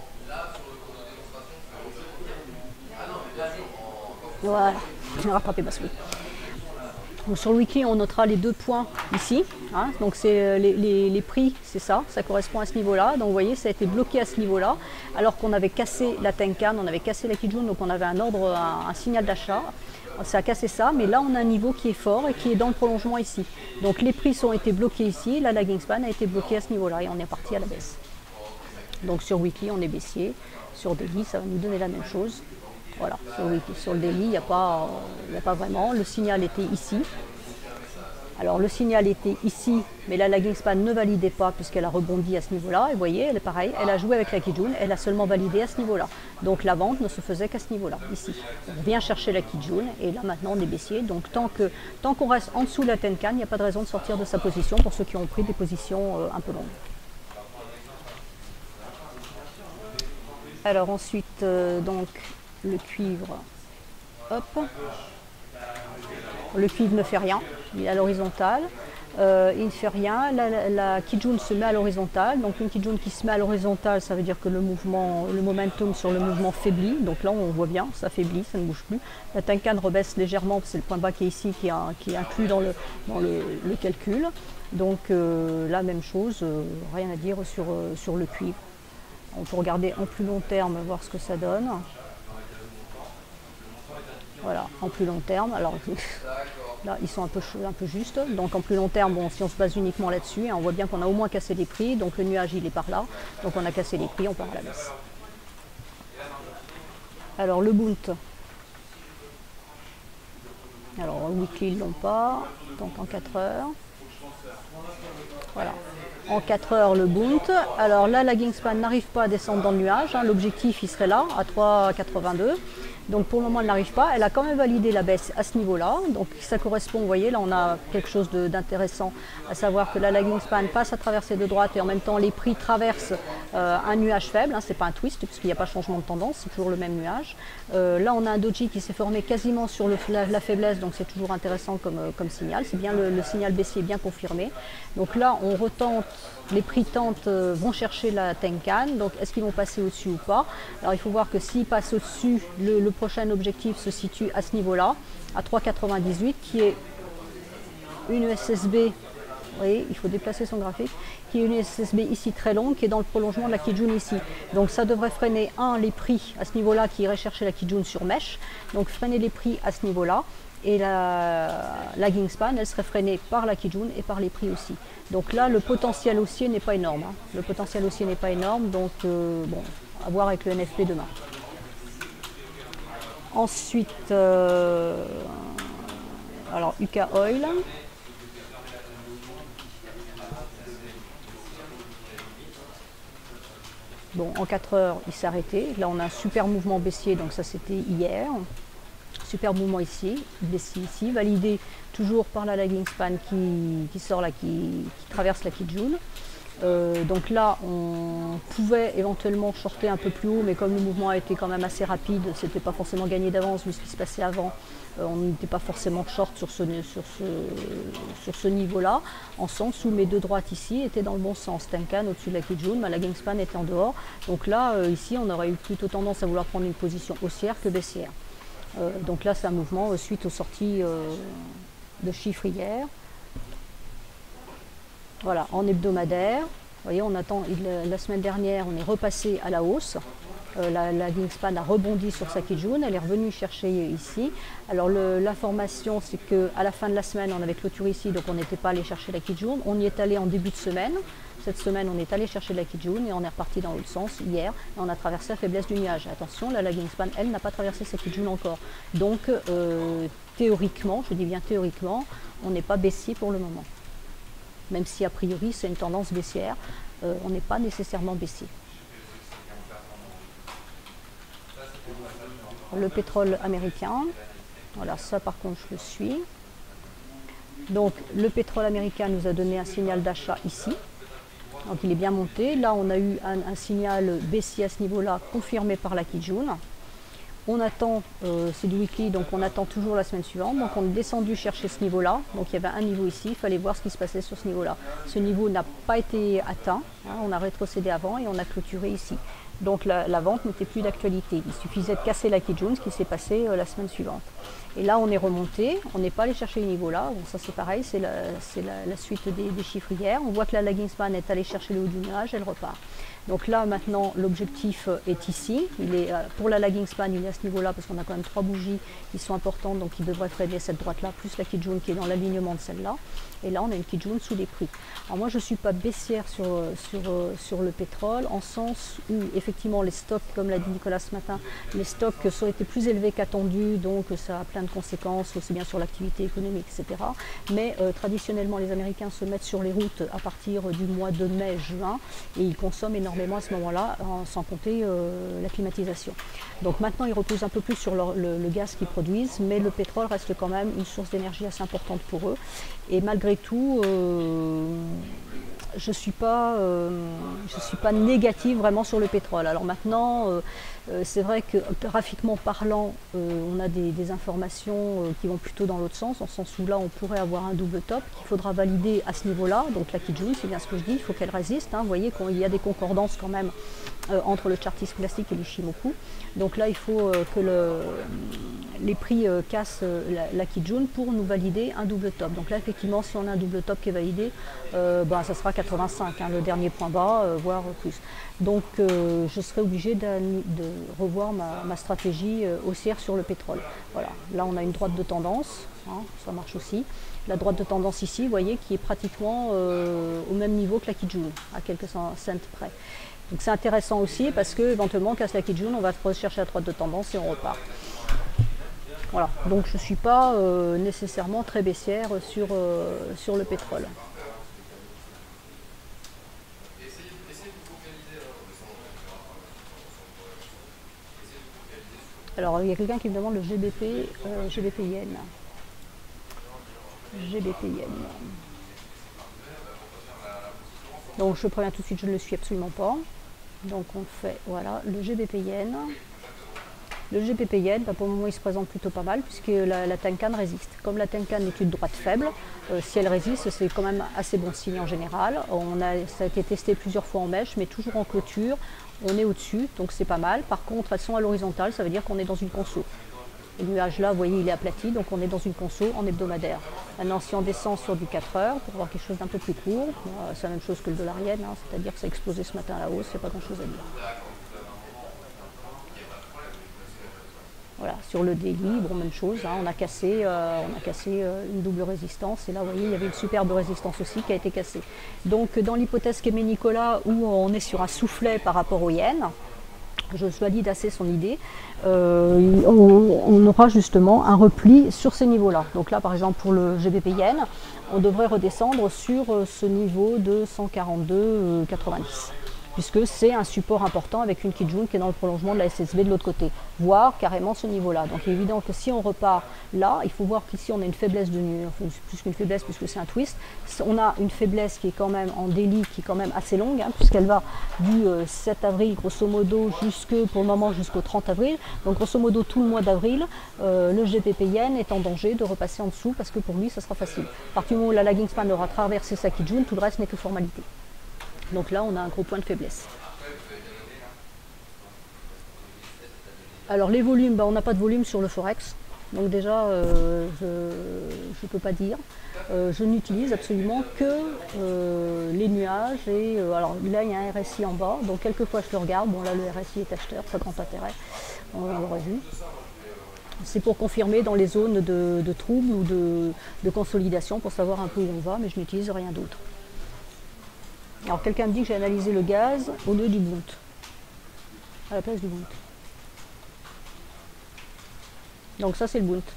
Voilà, j'ai rattrapé ma souris. Donc sur le weekly, on notera les 2 points ici, hein, donc c'est les prix, c'est ça correspond à ce niveau-là. Donc vous voyez, ça a été bloqué à ce niveau-là, alors qu'on avait cassé la Tenkan, on avait cassé la Kijun, donc on avait un ordre, un signal d'achat. Ça a cassé ça, mais là on a un niveau qui est fort et qui est dans le prolongement ici. Donc les prix ont été bloqués ici, la lagging span a été bloquée à ce niveau-là, et on est parti à la baisse. Donc sur weekly, on est baissier, sur daily, ça va nous donner la même chose. Voilà, sur le daily, il n'y a pas vraiment. Le signal était ici. Alors le signal était ici, mais la lagging span ne validait pas puisqu'elle a rebondi à ce niveau-là. Et vous voyez, elle est pareil, elle a joué avec la Kijun, elle a seulement validé à ce niveau-là. Donc la vente ne se faisait qu'à ce niveau-là, ici. On vient chercher la Kijun, et là maintenant on est baissier. Donc tant qu'on reste en dessous de la Tenkan, il n'y a pas de raison de sortir de sa position pour ceux qui ont pris des positions un peu longues. Alors ensuite, donc le cuivre, hop, le cuivre ne fait rien, il est à l'horizontale, il ne fait rien, la Kijun se met à l'horizontale, donc une Kijun qui se met à l'horizontale, ça veut dire que le momentum sur le mouvement faiblit, donc là on voit bien, ça faiblit, ça ne bouge plus. La Tenkan rebaisse légèrement, c'est le point bas qui est ici, qui est inclus dans le calcul, donc la même chose, rien à dire sur le cuivre. On peut regarder en plus long terme, voir ce que ça donne. Voilà, en plus long terme. Alors là, ils sont un peu justes. Donc en plus long terme, bon, si on se base uniquement là-dessus, on voit bien qu'on a au moins cassé les prix. Donc le nuage, il est par là. Donc on a cassé les prix, on part à la baisse. Alors le Bund. Alors le weekly, ils ne l'ont pas. Donc en 4 heures. Voilà. En 4 heures le Bund. Alors là, la lagging span n'arrive pas à descendre dans le nuage. Hein. L'objectif, il serait là, à 3,82. Donc pour le moment, elle n'arrive pas. Elle a quand même validé la baisse à ce niveau-là. Donc ça correspond, vous voyez, là on a quelque chose d'intéressant, à savoir que la lagging span passe à traverser de droite, et en même temps les prix traversent un nuage faible. Hein. C'est pas un twist, puisqu'il n'y a pas de changement de tendance, c'est toujours le même nuage. Là on a un doji qui s'est formé quasiment sur la faiblesse, donc c'est toujours intéressant comme signal. C'est bien le signal baissier bien confirmé. Donc là on retente, les prix vont chercher la Tenkan. Donc est-ce qu'ils vont passer au-dessus ou pas? Alors il faut voir que s'ils passent au-dessus, le prochain objectif se situe à ce niveau-là, à 3,98, qui est une USSB, vous voyez, il faut déplacer son graphique, qui est une USSB ici très longue, qui est dans le prolongement de la Kijun ici. Donc ça devrait freiner, les prix à ce niveau-là, qui irait chercher la Kijun sur mèche, donc freiner les prix à ce niveau-là. Et la lagging span, elle serait freinée par la Kijun et par les prix aussi. Donc là, le potentiel haussier n'est pas énorme. Hein. Le potentiel haussier n'est pas énorme, donc bon, à voir avec le NFP demain. Ensuite, alors UK Oil. Bon, en 4 heures, il s'est arrêté. Là, on a un super mouvement baissier, donc ça c'était hier. Super mouvement ici, baissier ici, validé toujours par la lagging span qui sort là, qui traverse la Kijun. Donc là, on pouvait éventuellement shorter un peu plus haut, mais comme le mouvement a été quand même assez rapide, c'était pas forcément gagné d'avance vu ce qui se passait avant. On n'était pas forcément short sur ce niveau-là, en sens où mes deux droites ici étaient dans le bon sens. Tenkan au-dessus de la Kijun, ma lagging span était en dehors. Donc là, ici, on aurait eu plutôt tendance à vouloir prendre une position haussière que baissière. Donc là, c'est un mouvement suite aux sorties de chiffres hier. Voilà, en hebdomadaire, vous voyez, on attend, la semaine dernière, on est repassé à la hausse. La lagging span a rebondi sur sa Kijun, elle est revenue chercher ici. Alors l'information, c'est qu'à la fin de la semaine, on avait clôturé ici, donc on n'était pas allé chercher la Kijun. On y est allé en début de semaine. Cette semaine, on est allé chercher la Kijun et on est reparti dans l'autre sens hier. Et on a traversé la faiblesse du nuage. Attention, la lagging span, elle, n'a pas traversé sa Kijun encore. Donc, théoriquement, je dis bien théoriquement, on n'est pas baissier pour le moment. Même si a priori c'est une tendance baissière, on n'est pas nécessairement baissier. Le pétrole américain, voilà, ça par contre je le suis. Donc le pétrole américain nous a donné un signal d'achat ici. Donc il est bien monté. Là on a eu un signal baissier à ce niveau-là confirmé par la Kijun. On attend, c'est du weekly, donc on attend toujours la semaine suivante. Donc on est descendu chercher ce niveau-là. Donc il y avait un niveau ici, il fallait voir ce qui se passait sur ce niveau-là. Ce niveau n'a pas été atteint, hein, on a rétrocédé avant et on a clôturé ici. Donc la vente n'était plus d'actualité. Il suffisait de casser la Kijun, ce qui s'est passé la semaine suivante. Et là on est remonté, on n'est pas allé chercher le niveau-là. Bon, ça c'est pareil, c'est la suite des chiffres hier. On voit que la lagging span est allée chercher le haut du nuage, elle repart. Donc là maintenant l'objectif est ici, pour la lagging span il est à ce niveau là parce qu'on a quand même 3 bougies qui sont importantes donc qui devraient freiner cette droite là, plus la Kijun qui est dans l'alignement de celle-là. Et là on a une Kijun sous les prix. Alors moi je ne suis pas baissière sur le pétrole en sens où effectivement les stocks, comme l'a dit Nicolas ce matin, les stocks sont été plus élevés qu'attendus, donc ça a plein de conséquences aussi bien sur l'activité économique etc. Mais traditionnellement les Américains se mettent sur les routes à partir du mois de mai-juin et ils consomment énormément à ce moment-là, sans compter la climatisation. Donc maintenant, ils reposent un peu plus sur le gaz qu'ils produisent, mais le pétrole reste quand même une source d'énergie assez importante pour eux. Et malgré tout, je ne suis pas négative vraiment sur le pétrole. Alors maintenant, c'est vrai que graphiquement parlant, on a des informations qui vont plutôt dans l'autre sens, en sens où là on pourrait avoir un double top qu'il faudra valider à ce niveau-là. Donc la Kijun, c'est bien ce que je dis, il faut qu'elle résiste. Hein. Vous voyez qu'il y a des concordances quand même entre le chartiste classique et l'Ishimoku. Donc là il faut que les prix cassent la Kijun pour nous valider un double top. Donc là effectivement si on a un double top qui est validé, ça sera 85, hein, le dernier point bas, voire plus. Donc je serai obligée de revoir ma stratégie haussière sur le pétrole. Voilà, là on a une droite de tendance, hein, ça marche aussi. La droite de tendance ici, vous voyez, qui est pratiquement au même niveau que la Kijun, à quelques cents près. Donc c'est intéressant aussi parce que éventuellement casse la Kijun, on va rechercher la droite de tendance et on repart. Voilà, donc je ne suis pas nécessairement très baissière sur le pétrole. Alors il y a quelqu'un qui me demande le GBP Yen. GBP Yen. Donc je préviens tout de suite, je ne le suis absolument pas. Donc on fait, voilà, le GBP Yen. Le GBP Yen, pour le moment, il se présente plutôt pas mal puisque la Tenkan résiste. Comme la Tenkan est une droite faible, si elle résiste, c'est quand même assez bon signe en général. Ça a été testé plusieurs fois en mèche, mais toujours en clôture. On est au-dessus, donc c'est pas mal. Par contre, elles sont à l'horizontale, ça veut dire qu'on est dans une conso. Le nuage là, vous voyez, il est aplati, donc on est dans une conso en hebdomadaire. Maintenant, si on descend sur du 4 heures, pour voir quelque chose d'un peu plus court, c'est la même chose que le dollar yen, hein, c'est-à-dire que ça a explosé ce matin à la hausse, il n'y a pas grand-chose à dire. Voilà, sur le daily, bon, même chose, hein, on a cassé une double résistance et là vous voyez il y avait une superbe résistance aussi qui a été cassée. Donc dans l'hypothèse qu'émet Nicolas où on est sur un soufflet par rapport au yen, je valide assez son idée, on aura justement un repli sur ces niveaux-là. Donc là par exemple pour le GBP yen, on devrait redescendre sur ce niveau de 142,90. puisque c'est un support important avec une Kijun qui est dans le prolongement de la SSB de l'autre côté, voire carrément ce niveau-là. Donc il est évident que si on repart là, il faut voir qu'ici on a une faiblesse de nuage, enfin, plus qu'une faiblesse puisque c'est un twist, on a une faiblesse qui est quand même en délit, qui est quand même assez longue, hein, puisqu'elle va du 7 avril grosso modo pour le moment jusqu'au 30 avril. Donc grosso modo tout le mois d'avril, le GBP Yen est en danger de repasser en dessous parce que pour lui ça sera facile. À partir du moment où la lagging span aura traversé sa Kijun, tout le reste n'est que formalité. Donc là on a un gros point de faiblesse. Alors les volumes, on n'a pas de volume sur le Forex. Donc déjà, je ne peux pas dire. Je n'utilise absolument que les nuages. Et alors là, il y a un RSI en bas. Donc quelquefois, je le regarde. Bon, là, le RSI est acheteur, pas grand intérêt. On l'aurait vu. C'est pour confirmer dans les zones de trouble ou de consolidation pour savoir un peu où on va, mais je n'utilise rien d'autre. Alors quelqu'un me dit que j'ai analysé le gaz au lieu du Bund, à la place du Bund. Donc ça c'est le Bund.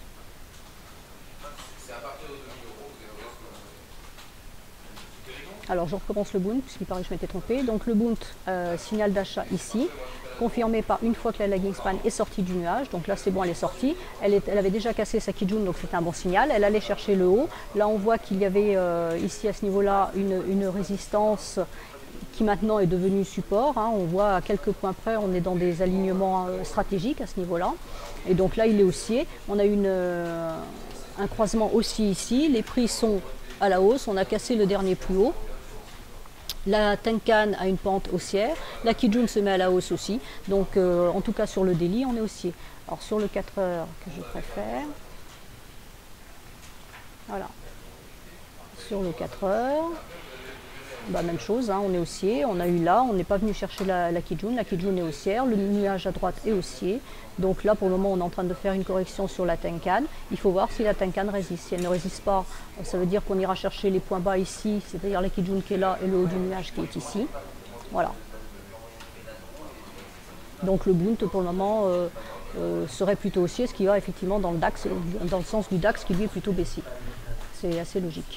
Alors je recommence le Bund puisqu'il paraît que je m'étais trompée. Donc le Bund, signal d'achat ici, confirmé par une fois que la lagging span est sortie du nuage. Donc là c'est bon, elle est sortie. Elle avait déjà cassé sa Kijun, donc c'était un bon signal. Elle allait chercher le haut. Là on voit qu'il y avait ici à ce niveau-là une résistance qui maintenant est devenue support. Hein. On voit à quelques points près, on est dans des alignements stratégiques à ce niveau-là. Et donc là il est haussier. On a un croisement haussier ici. Les prix sont à la hausse. On a cassé le dernier plus haut. La Tenkan a une pente haussière, la Kijun se met à la hausse aussi, donc en tout cas sur le daily on est haussier. Alors sur le 4 heures que je préfère, voilà, sur le 4 heures, bah, même chose, hein, on est haussier, on a eu là, on n'est pas venu chercher la Kijun est haussière, le nuage à droite est haussier, donc là pour le moment on est en train de faire une correction sur la Tenkan, il faut voir si la Tenkan résiste, si elle ne résiste pas, ça veut dire qu'on ira chercher les points bas ici, c'est-à-dire la Kijun qui est là et le haut du nuage qui est ici, voilà. Donc le Bund pour le moment serait plutôt haussier, ce qui va effectivement dans le DAX, dans le sens du DAX qui lui est plutôt baissier, c'est assez logique.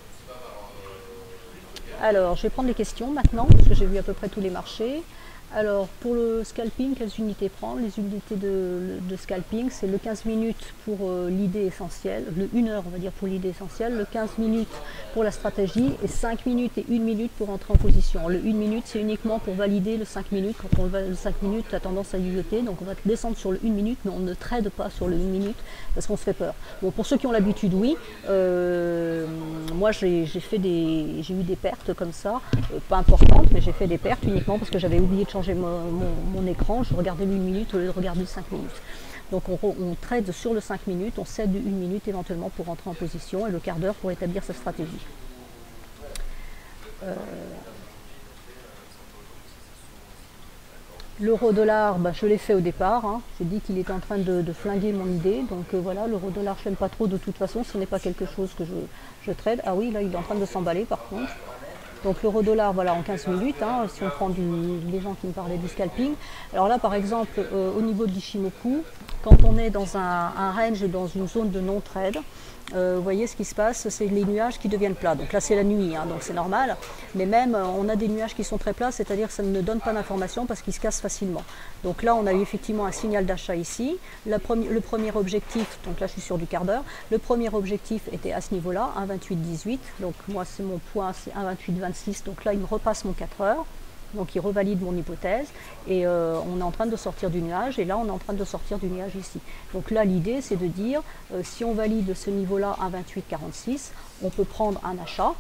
Alors, je vais prendre les questions maintenant, parce que j'ai vu à peu près tous les marchés. Alors, pour le scalping, quelles unités prendre? Les unités de scalping, c'est le 15 minutes pour l'idée essentielle, le 1 heure, on va dire, pour l'idée essentielle, le 15 minutes pour la stratégie, et 5 minutes et 1 minute pour entrer en position. Le 1 minute, c'est uniquement pour valider le 5 minutes. Quand le 5 minutes a tendance à yuyoter, donc on va descendre sur le 1 minute, mais on ne trade pas sur le 1 minute, parce qu'on se fait peur. Bon, pour ceux qui ont l'habitude, oui. Moi, j'ai eu des pertes comme ça, pas importantes, mais j'ai fait des pertes uniquement parce que j'avais oublié de changer mon écran, je regardais le 1 minute au lieu de regarder le 5 minutes. Donc on trade sur le 5 minutes, on cède 1 minute éventuellement pour rentrer en position et le quart d'heure pour établir sa stratégie. L'euro-dollar, je l'ai fait au départ, hein. J'ai dit qu'il était en train de flinguer mon idée, donc voilà, l'euro-dollar je n'aime pas trop de toute façon, ce n'est pas quelque chose que je trade. Ah oui, là il est en train de s'emballer par contre. Donc l'euro-dollar, voilà, en 15 minutes, hein, si on prend les gens qui me parlaient du scalping. Alors là, par exemple, au niveau de l'Ishimoku, quand on est dans un range, dans une zone de non-trade, vous voyez ce qui se passe, c'est les nuages qui deviennent plats. Donc là, c'est la nuit, hein, donc c'est normal. Mais même, on a des nuages qui sont très plats, c'est-à-dire que ça ne donne pas d'information parce qu'ils se cassent facilement. Donc là, on a eu effectivement un signal d'achat ici. Le premier objectif, donc là, je suis sur du quart d'heure. Le premier objectif était à ce niveau-là, 1,28,18. Donc moi, c'est mon point, c'est 1,28,26. Donc là, il me repasse mon 4 heures. Donc il revalide mon hypothèse et on est en train de sortir du nuage et là on est en train de sortir du nuage ici. Donc là l'idée c'est de dire si on valide ce niveau-là à 28,46, on peut prendre un achat.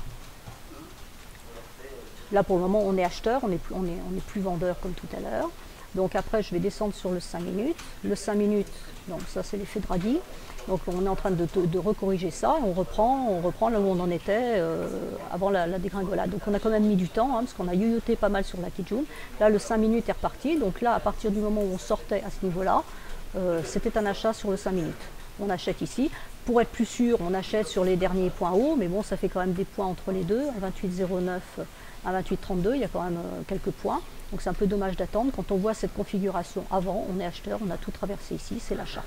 Là pour le moment on est acheteur, on n'est plus vendeur comme tout à l'heure. Donc après je vais descendre sur le 5 minutes. Le 5 minutes, donc ça c'est l'effet Draghi. Donc on est en train de recorriger ça et on reprend là où on en était avant la dégringolade. Donc on a quand même mis du temps hein, parce qu'on a yoyoté pas mal sur la Kijun. Là le 5 minutes est reparti. Donc là à partir du moment où on sortait à ce niveau-là, c'était un achat sur le 5 minutes. On achète ici. Pour être plus sûr, on achète sur les derniers points hauts, mais bon ça fait quand même des points entre les deux, à 28,09, à 28,32, il y a quand même quelques points. Donc c'est un peu dommage d'attendre. Quand on voit cette configuration avant, on est acheteur, on a tout traversé ici, c'est l'achat.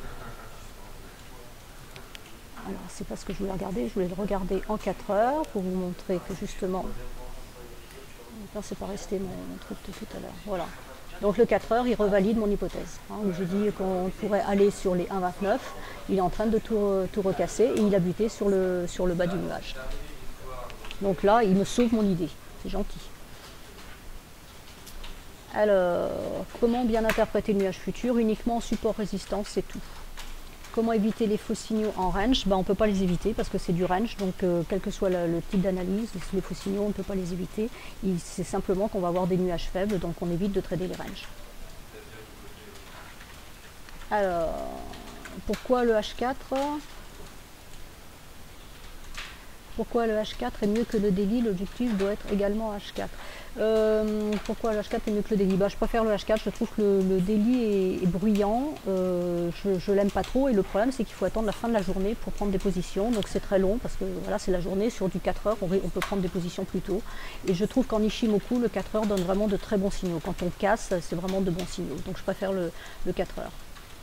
Alors, c'est pas ce que je voulais regarder, je voulais le regarder en 4 heures pour vous montrer que justement, Non, c'est pas resté mon truc de tout à l'heure. Voilà. Donc le 4 heures, il revalide mon hypothèse. Hein, où j'ai dit qu'on pourrait aller sur les 1,29. Il est en train de tout recasser et il a buté sur le bas du nuage. Donc là, il me sauve mon idée. C'est gentil. Alors, comment bien interpréter le nuage futur? Uniquement en support résistance, c'est tout. Comment éviter les faux signaux en range? On ne peut pas les éviter parce que c'est du range, donc quel que soit le type d'analyse, les faux signaux, on ne peut pas les éviter. C'est simplement qu'on va avoir des nuages faibles, donc on évite de trader les ranges. Alors, pourquoi le H4? Pourquoi le H4 est mieux que le daily? L'objectif doit être également H4. Pourquoi le H4 est mieux que le daily? Je préfère le H4, je trouve que le daily est bruyant, je l'aime pas trop, et le problème c'est qu'il faut attendre la fin de la journée pour prendre des positions, donc c'est très long parce que voilà, c'est la journée. Sur du 4 heures, on peut prendre des positions plus tôt, et je trouve qu'en Ishimoku, le 4 heures donne vraiment de très bons signaux. Quand on casse, c'est vraiment de bons signaux, donc je préfère le 4 heures.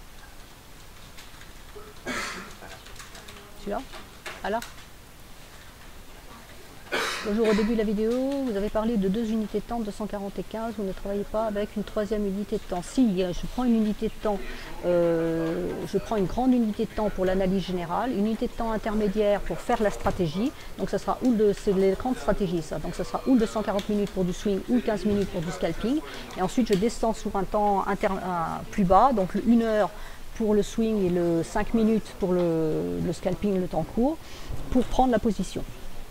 Celui-là? Alors? Bonjour, au début de la vidéo, vous avez parlé de 2 unités de temps, 240 et 15, vous ne travaillez pas avec une 3e unité de temps. Si, je prends une unité de temps, je prends une grande unité de temps pour l'analyse générale, une unité de temps intermédiaire pour faire la stratégie, donc ça sera c'est les grandes stratégies ça, donc ça sera ou le 240 minutes pour du swing ou 15 minutes pour du scalping, et ensuite je descends sur un temps plus bas, donc le 1 heure pour le swing et le 5 minutes pour le scalping, le temps court, pour prendre la position.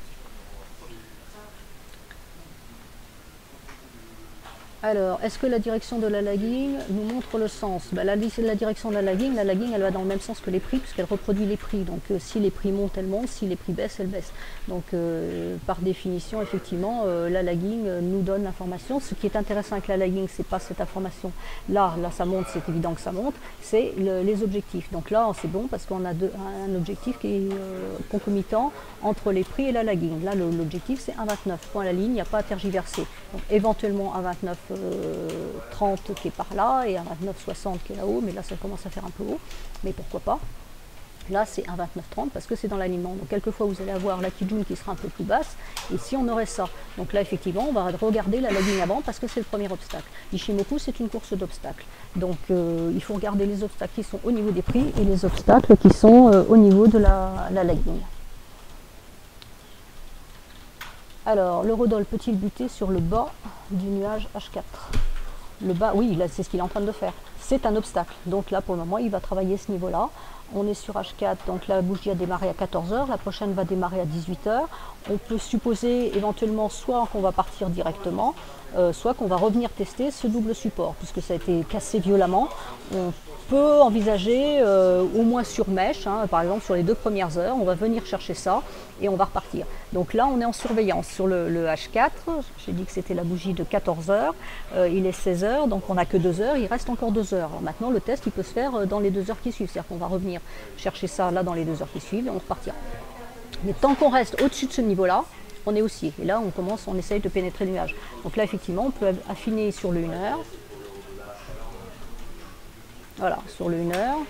Alors, est-ce que la direction de la lagging nous montre le sens? La direction de la lagging elle va dans le même sens que les prix, puisqu'elle reproduit les prix. Donc si les prix montent, elle monte, si les prix baissent, elle baisse. Donc par définition, effectivement, la lagging nous donne l'information. Ce qui est intéressant avec la lagging, c'est pas cette information. Là ça monte, c'est évident que ça monte, c'est les objectifs. Donc là, c'est bon parce qu'on a un objectif qui est concomitant entre les prix et la lagging. Là, l'objectif, c'est 1,29. Point à la ligne, il n'y a pas à tergiverser. Donc éventuellement 1,29. 30 qui est par là et un 29,60 qui est là-haut, mais là ça commence à faire un peu haut, mais pourquoi pas. Là c'est un 29,30 parce que c'est dans l'alignement, donc quelquefois vous allez avoir la Kijun qui sera un peu plus basse, et si on aurait ça, donc là effectivement on va regarder la lagging avant parce que c'est le premier obstacle. Ishimoku c'est une course d'obstacles, donc il faut regarder les obstacles qui sont au niveau des prix et les obstacles qui sont au niveau de la lagging. Alors, l'eurodoll peut-il buter sur le bas du nuage H4? Le bas, oui, c'est ce qu'il est en train de faire. C'est un obstacle. Donc là, pour le moment, il va travailler ce niveau-là. On est sur H4, donc la bougie a démarré à 14 h, la prochaine va démarrer à 18 h. On peut supposer éventuellement soit qu'on va partir directement, soit qu'on va revenir tester ce double support, puisque ça a été cassé violemment. On peut envisager au moins sur mèche, par exemple sur les 2 premières heures, on va venir chercher ça et on va repartir. Donc là on est en surveillance sur le H4, j'ai dit que c'était la bougie de 14 h, il est 16 h, donc on n'a que 2 heures, il reste encore 2 heures. Alors maintenant le test il peut se faire dans les 2 heures qui suivent, c'est-à-dire qu'on va revenir chercher ça là dans les 2 heures qui suivent et on repartira. Mais tant qu'on reste au-dessus de ce niveau-là, on est haussier. Et là on essaye de pénétrer le nuage. Donc là effectivement on peut affiner sur le 1 heure. Voilà, sur le 1 heure.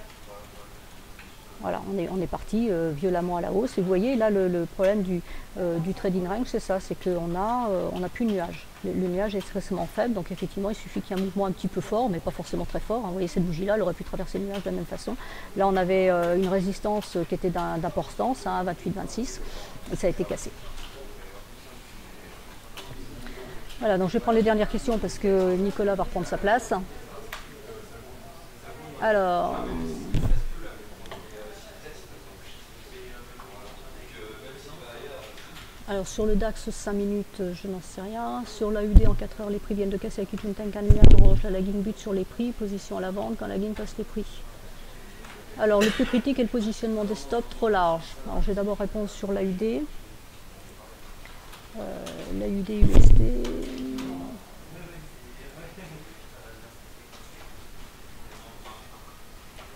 Voilà, on est parti violemment à la hausse. Et vous voyez, là, le problème du trading range, c'est ça, c'est qu'on n'a plus de nuage. Le nuage est extrêmement faible, donc effectivement, il suffit qu'il y ait un mouvement un petit peu fort, mais pas forcément très fort. Vous voyez, cette bougie-là, elle aurait pu traverser le nuage de la même façon. Là, on avait une résistance qui était d'importance, à 28-26, et ça a été cassé. Voilà, donc je vais prendre les dernières questions parce que Nicolas va reprendre sa place. Alors, sur le DAX 5 minutes, je n'en sais rien. Sur l'AUD en 4 heures, les prix viennent de casser avec une Tenkan rouge. La lagging bute sur les prix, position à la vente quand la lagging passe les prix. Alors le plus critique est le positionnement des stops trop large. Alors je vais d'abord répondre sur l'AUD. L'AUD USD.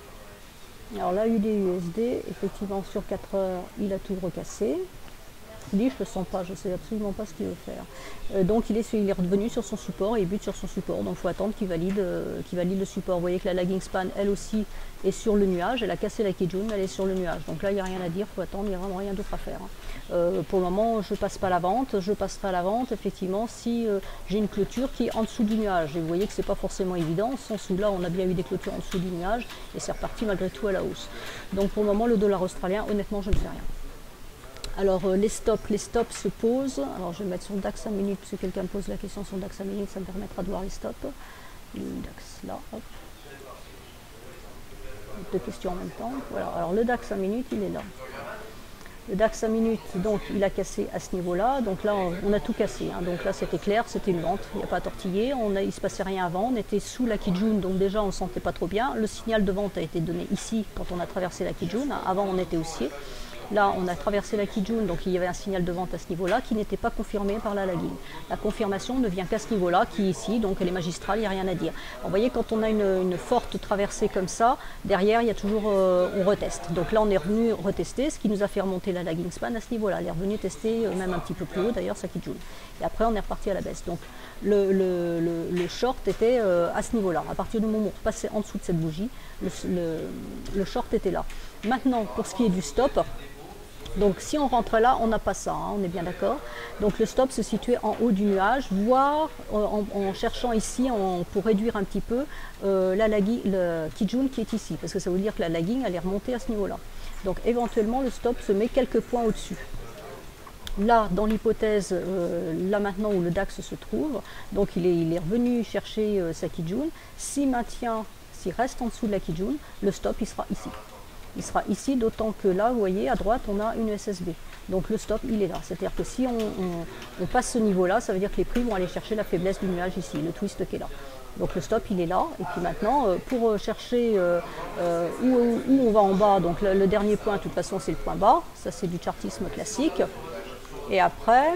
Alors l'AUD USD, effectivement sur 4 heures, il a tout recassé. vous dis, je le sens pas, je sais absolument pas ce qu'il veut faire. Donc il est revenu sur son support et il bute sur son support. Donc il faut attendre qu'il valide le support. Vous voyez que la lagging span, elle aussi, est sur le nuage. Elle a cassé la Kijun, elle est sur le nuage. Donc là, il n'y a rien à dire, il faut attendre, il n'y a vraiment rien d'autre à faire. Pour le moment, je passe pas à la vente. Je passerai à la vente, effectivement, si j'ai une clôture qui est en dessous du nuage. Et vous voyez que c'est pas forcément évident. En sens où là, on a bien eu des clôtures en dessous du nuage et c'est reparti malgré tout à la hausse. Donc pour le moment, le dollar australien, honnêtement, je ne fais rien. Alors les stops se posent. Alors je vais mettre sur le DAX 5 minutes, parce que quelqu'un me pose la question sur le DAX 5 minutes, ça me permettra de voir les stops. Le DAX là, hop. Deux questions en même temps. Voilà, alors le DAX 5 minutes, il est là. Le DAX 5 minutes, donc il a cassé à ce niveau-là. Donc là, on a tout cassé. Hein. Donc là, c'était clair, c'était une vente. Il n'y a pas à tortiller. Il ne se passait rien avant. On était sous la Kijun, donc déjà, on ne sentait pas trop bien. Le signal de vente a été donné ici, quand on a traversé la Kijun. Avant, on était haussier. Là, on a traversé la Kijun, donc il y avait un signal de vente à ce niveau-là qui n'était pas confirmé par la lagging. La confirmation ne vient qu'à ce niveau-là, qui est ici, donc elle est magistrale, il n'y a rien à dire. Alors, vous voyez, quand on a une forte traversée comme ça, derrière, il y a toujours, on reteste. Donc là, on est revenu retester, ce qui nous a fait remonter la lagging span à ce niveau-là. Elle est revenue tester même un petit peu plus haut, d'ailleurs, sa Kijun. Et après, on est reparti à la baisse. Donc le short était à ce niveau-là. À partir du moment où on repassait en dessous de cette bougie, le short était là. Maintenant, pour ce qui est du stop, donc si on rentre là, on n'a pas ça, hein, on est bien d'accord. Donc le stop se situait en haut du nuage, voire en cherchant ici, pour réduire un petit peu, le Kijun qui est ici, parce que ça veut dire que la lagging allait remonter à ce niveau-là. Donc éventuellement le stop se met quelques points au-dessus. Là, dans l'hypothèse, là maintenant où le DAX se trouve, donc il est revenu chercher sa Kijun. S'il reste en dessous de la Kijun, le stop il sera ici. Il sera ici, d'autant que là, vous voyez, à droite, on a une SSB. Donc le stop, il est là. C'est-à-dire que si on passe ce niveau-là, ça veut dire que les prix vont aller chercher la faiblesse du nuage ici, le twist qui est là. Donc le stop, il est là. Et puis maintenant, pour chercher où on va en bas, donc le dernier point, de toute façon, c'est le point bas. Ça, c'est du chartisme classique. Et après,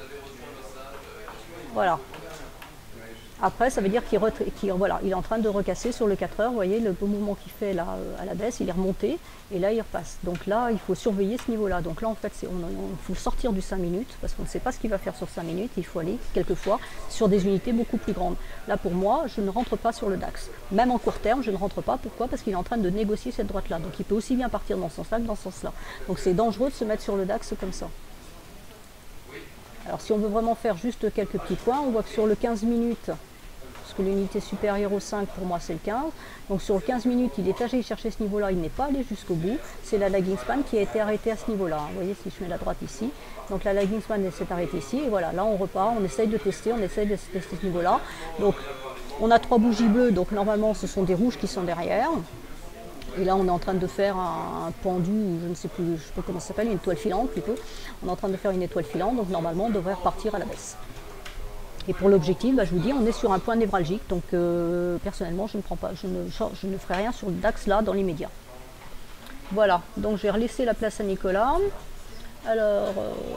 voilà. Après, ça veut dire qu'il est en train de recasser sur le 4 heures. Vous voyez, le beau mouvement qu'il fait là à la baisse, il est remonté et là, il repasse. Donc là, il faut surveiller ce niveau-là. Donc là, en fait, il faut sortir du 5 minutes parce qu'on ne sait pas ce qu'il va faire sur 5 minutes. Il faut aller, quelquefois, sur des unités beaucoup plus grandes. Là, pour moi, je ne rentre pas sur le DAX. Même en court terme, je ne rentre pas. Pourquoi? Parce qu'il est en train de négocier cette droite-là. Donc il peut aussi bien partir dans ce sens-là que dans ce sens-là. Donc c'est dangereux de se mettre sur le DAX comme ça. Alors si on veut vraiment faire juste quelques petits points, on voit que sur le 15 minutes, parce que l'unité supérieure au 5 pour moi c'est le 15, donc sur le 15 minutes il est allé chercher ce niveau-là, il n'est pas allé jusqu'au bout, c'est la lagging span qui a été arrêtée à ce niveau-là. Vous voyez si je mets la droite ici, donc la lagging span s'est arrêtée ici, et voilà, là on repart, on essaye de tester ce niveau-là. Donc on a 3 bougies bleues, donc normalement ce sont des rouges qui sont derrière. Et là, on est en train de faire un pendu, je ne sais plus, je ne sais pas comment ça s'appelle, une étoile filante plutôt. On est en train de faire une étoile filante, donc normalement, on devrait repartir à la baisse. Et pour l'objectif, je vous dis, on est sur un point névralgique, donc personnellement, je ne ferai rien sur le DAX là, dans l'immédiat. Voilà, donc je vais relaisser la place à Nicolas. Alors...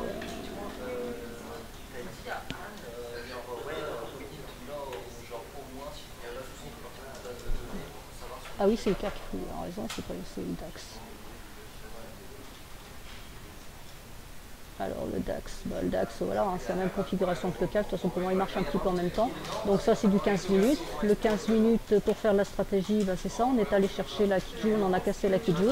Ah oui, c'est le CAC, vous avez raison, c'est le DAX. Alors le DAX, voilà, hein, c'est la même configuration que le CAC, de toute façon pour moi il marche un petit peu en même temps. Donc ça c'est du 15 minutes. Le 15 minutes pour faire la stratégie, c'est ça, on est allé chercher la Kijun, on a cassé la Kijun.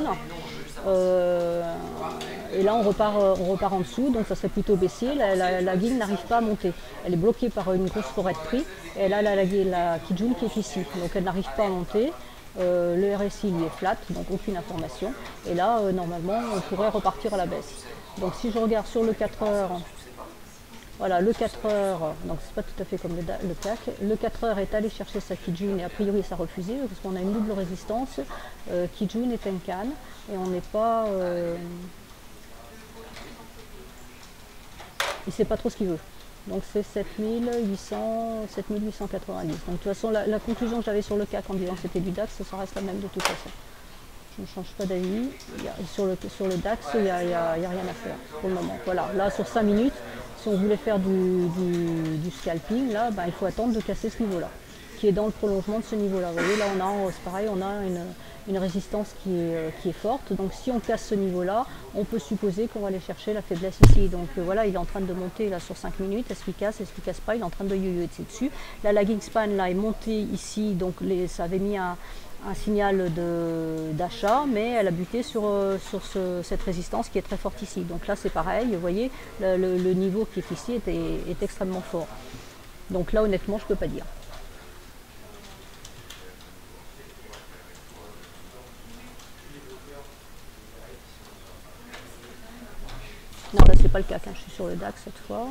Et là on repart en dessous, donc ça serait plutôt baissier. La guille n'arrive pas à monter. Elle est bloquée par une grosse forêt de prix. Et là la Kijun qui est ici, donc elle n'arrive pas à monter. Le RSI il est flat, donc aucune information. Et là, normalement, on pourrait repartir à la baisse. Donc si je regarde sur le 4 heures, voilà, le 4 heures, donc c'est pas tout à fait comme le CAC. Le 4 heures est allé chercher sa Kijun et a priori ça a refusé parce qu'on a une double résistance. Kijun est un can et on n'est pas... il ne sait pas trop ce qu'il veut. Donc c'est 7890. Donc de toute façon, la conclusion que j'avais sur le CAC en disant que c'était du DAX, ça reste la même de toute façon. Je ne change pas d'avis. Sur le DAX, il n'y a rien à faire pour le moment. Voilà, là sur 5 minutes, si on voulait faire du scalping, là, il faut attendre de casser ce niveau-là, qui est dans le prolongement de ce niveau-là. Vous voyez, là, c'est pareil, on a une résistance qui est forte. Donc si on casse ce niveau-là, on peut supposer qu'on va aller chercher la faiblesse ici. Donc voilà, il est en train de monter là sur 5 minutes. Est-ce qu'il casse, est-ce qu'il casse pas? Il est en train de yo-yoer dessus. La lagging span là est montée ici, donc ça avait mis un signal d'achat, mais elle a buté sur cette résistance qui est très forte ici. Donc là c'est pareil, vous voyez, le niveau qui est ici est extrêmement fort. Donc là honnêtement je ne peux pas dire. Non, là c'est pas le cas, hein. Je suis sur le DAX cette fois.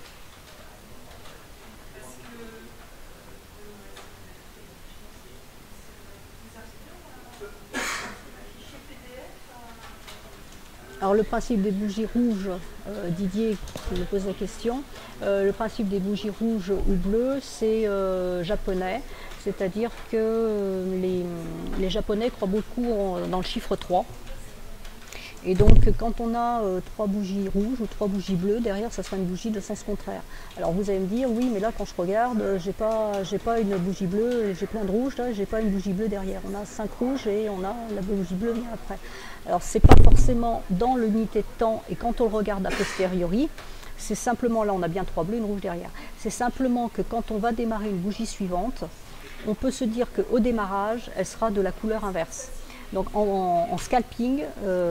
Alors le principe des bougies rouges, Didier qui me pose la question, le principe des bougies rouges ou bleues, c'est japonais, c'est-à-dire que les Japonais croient beaucoup dans le chiffre 3. Et donc quand on a 3 bougies rouges ou 3 bougies bleues, derrière ça sera une bougie de sens contraire. Alors vous allez me dire, oui mais là quand je regarde, j'ai pas une bougie bleue, j'ai plein de rouges, là j'ai pas une bougie bleue derrière. On a 5 rouges et on a la bougie bleue vient après. Alors c'est pas forcément dans l'unité de temps, et quand on le regarde a posteriori, c'est simplement, là on a bien 3 bleus, une rouge derrière. C'est simplement que quand on va démarrer une bougie suivante, on peut se dire qu'au démarrage, elle sera de la couleur inverse. Donc en scalping,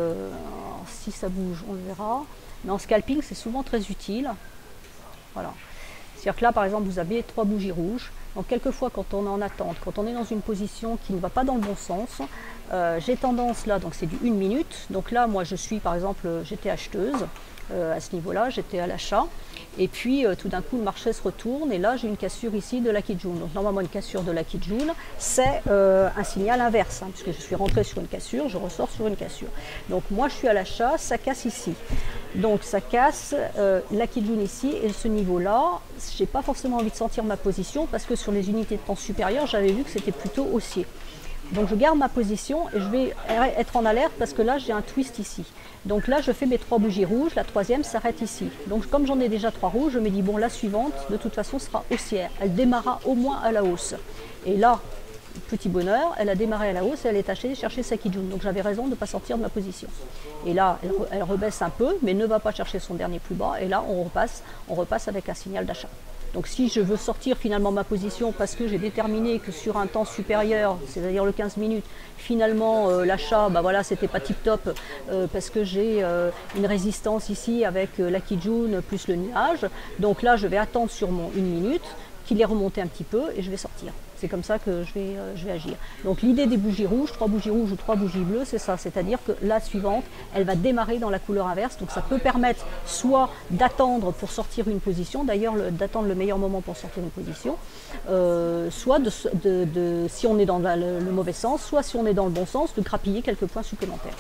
si ça bouge, on le verra. Mais en scalping, c'est souvent très utile. Voilà. C'est-à-dire que là, par exemple, vous avez 3 bougies rouges. Donc quelquefois, quand on est en attente, quand on est dans une position qui ne va pas dans le bon sens, j'ai tendance là, donc c'est du 1 minute. Donc là, moi, je suis, par exemple, j'étais acheteuse. À ce niveau-là, j'étais à l'achat. Et puis, tout d'un coup, le marché se retourne. Et là, j'ai une cassure ici de la Kijun. Donc, normalement, une cassure de la Kijun, c'est un signal inverse. Hein, puisque je suis rentrée sur une cassure, je ressors sur une cassure. Donc, moi, je suis à l'achat, ça casse ici. Donc, ça casse la Kijun ici. Et ce niveau-là, je n'ai pas forcément envie de sentir ma position parce que sur les unités de temps supérieures, j'avais vu que c'était plutôt haussier. Donc je garde ma position et je vais être en alerte parce que là j'ai un twist ici. Donc là je fais mes 3 bougies rouges, la troisième s'arrête ici. Donc comme j'en ai déjà 3 rouges, je me dis bon la suivante de toute façon sera haussière. Elle démarrera au moins à la hausse. Et là, petit bonheur, elle a démarré à la hausse et elle est allée chercher sa Kijun. Donc j'avais raison de ne pas sortir de ma position. Et là elle rebaisse un peu mais ne va pas chercher son dernier plus bas et là on repasse avec un signal d'achat. Donc si je veux sortir finalement ma position parce que j'ai déterminé que sur un temps supérieur, c'est-à-dire le 15 minutes, finalement l'achat, bah voilà, c'était pas tip top parce que j'ai une résistance ici avec la Kijun plus le nuage. Donc là je vais attendre sur mon 1 minute qu'il est remonté un petit peu et je vais sortir. C'est comme ça que je vais agir. Donc l'idée des bougies rouges, 3 bougies rouges ou 3 bougies bleues, c'est ça. C'est-à-dire que la suivante, elle va démarrer dans la couleur inverse. Donc ça peut permettre soit d'attendre pour sortir une position, d'ailleurs d'attendre le meilleur moment pour sortir une position, soit si on est dans le mauvais sens, soit si on est dans le bon sens, de grappiller quelques points supplémentaires.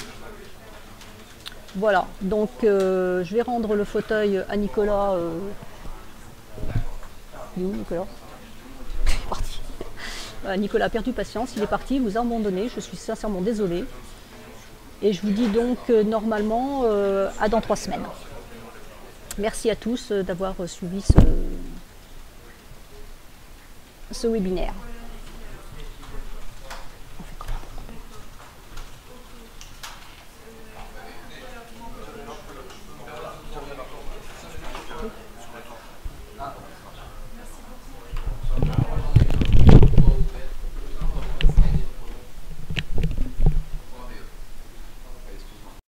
Voilà, donc je vais rendre le fauteuil à Nicolas. Il est où Nicolas ? Il est parti. Nicolas a perdu patience, il est parti, il vous a abandonné, je suis sincèrement désolée. Et je vous dis donc normalement à dans 3 semaines. Merci à tous d'avoir suivi ce webinaire.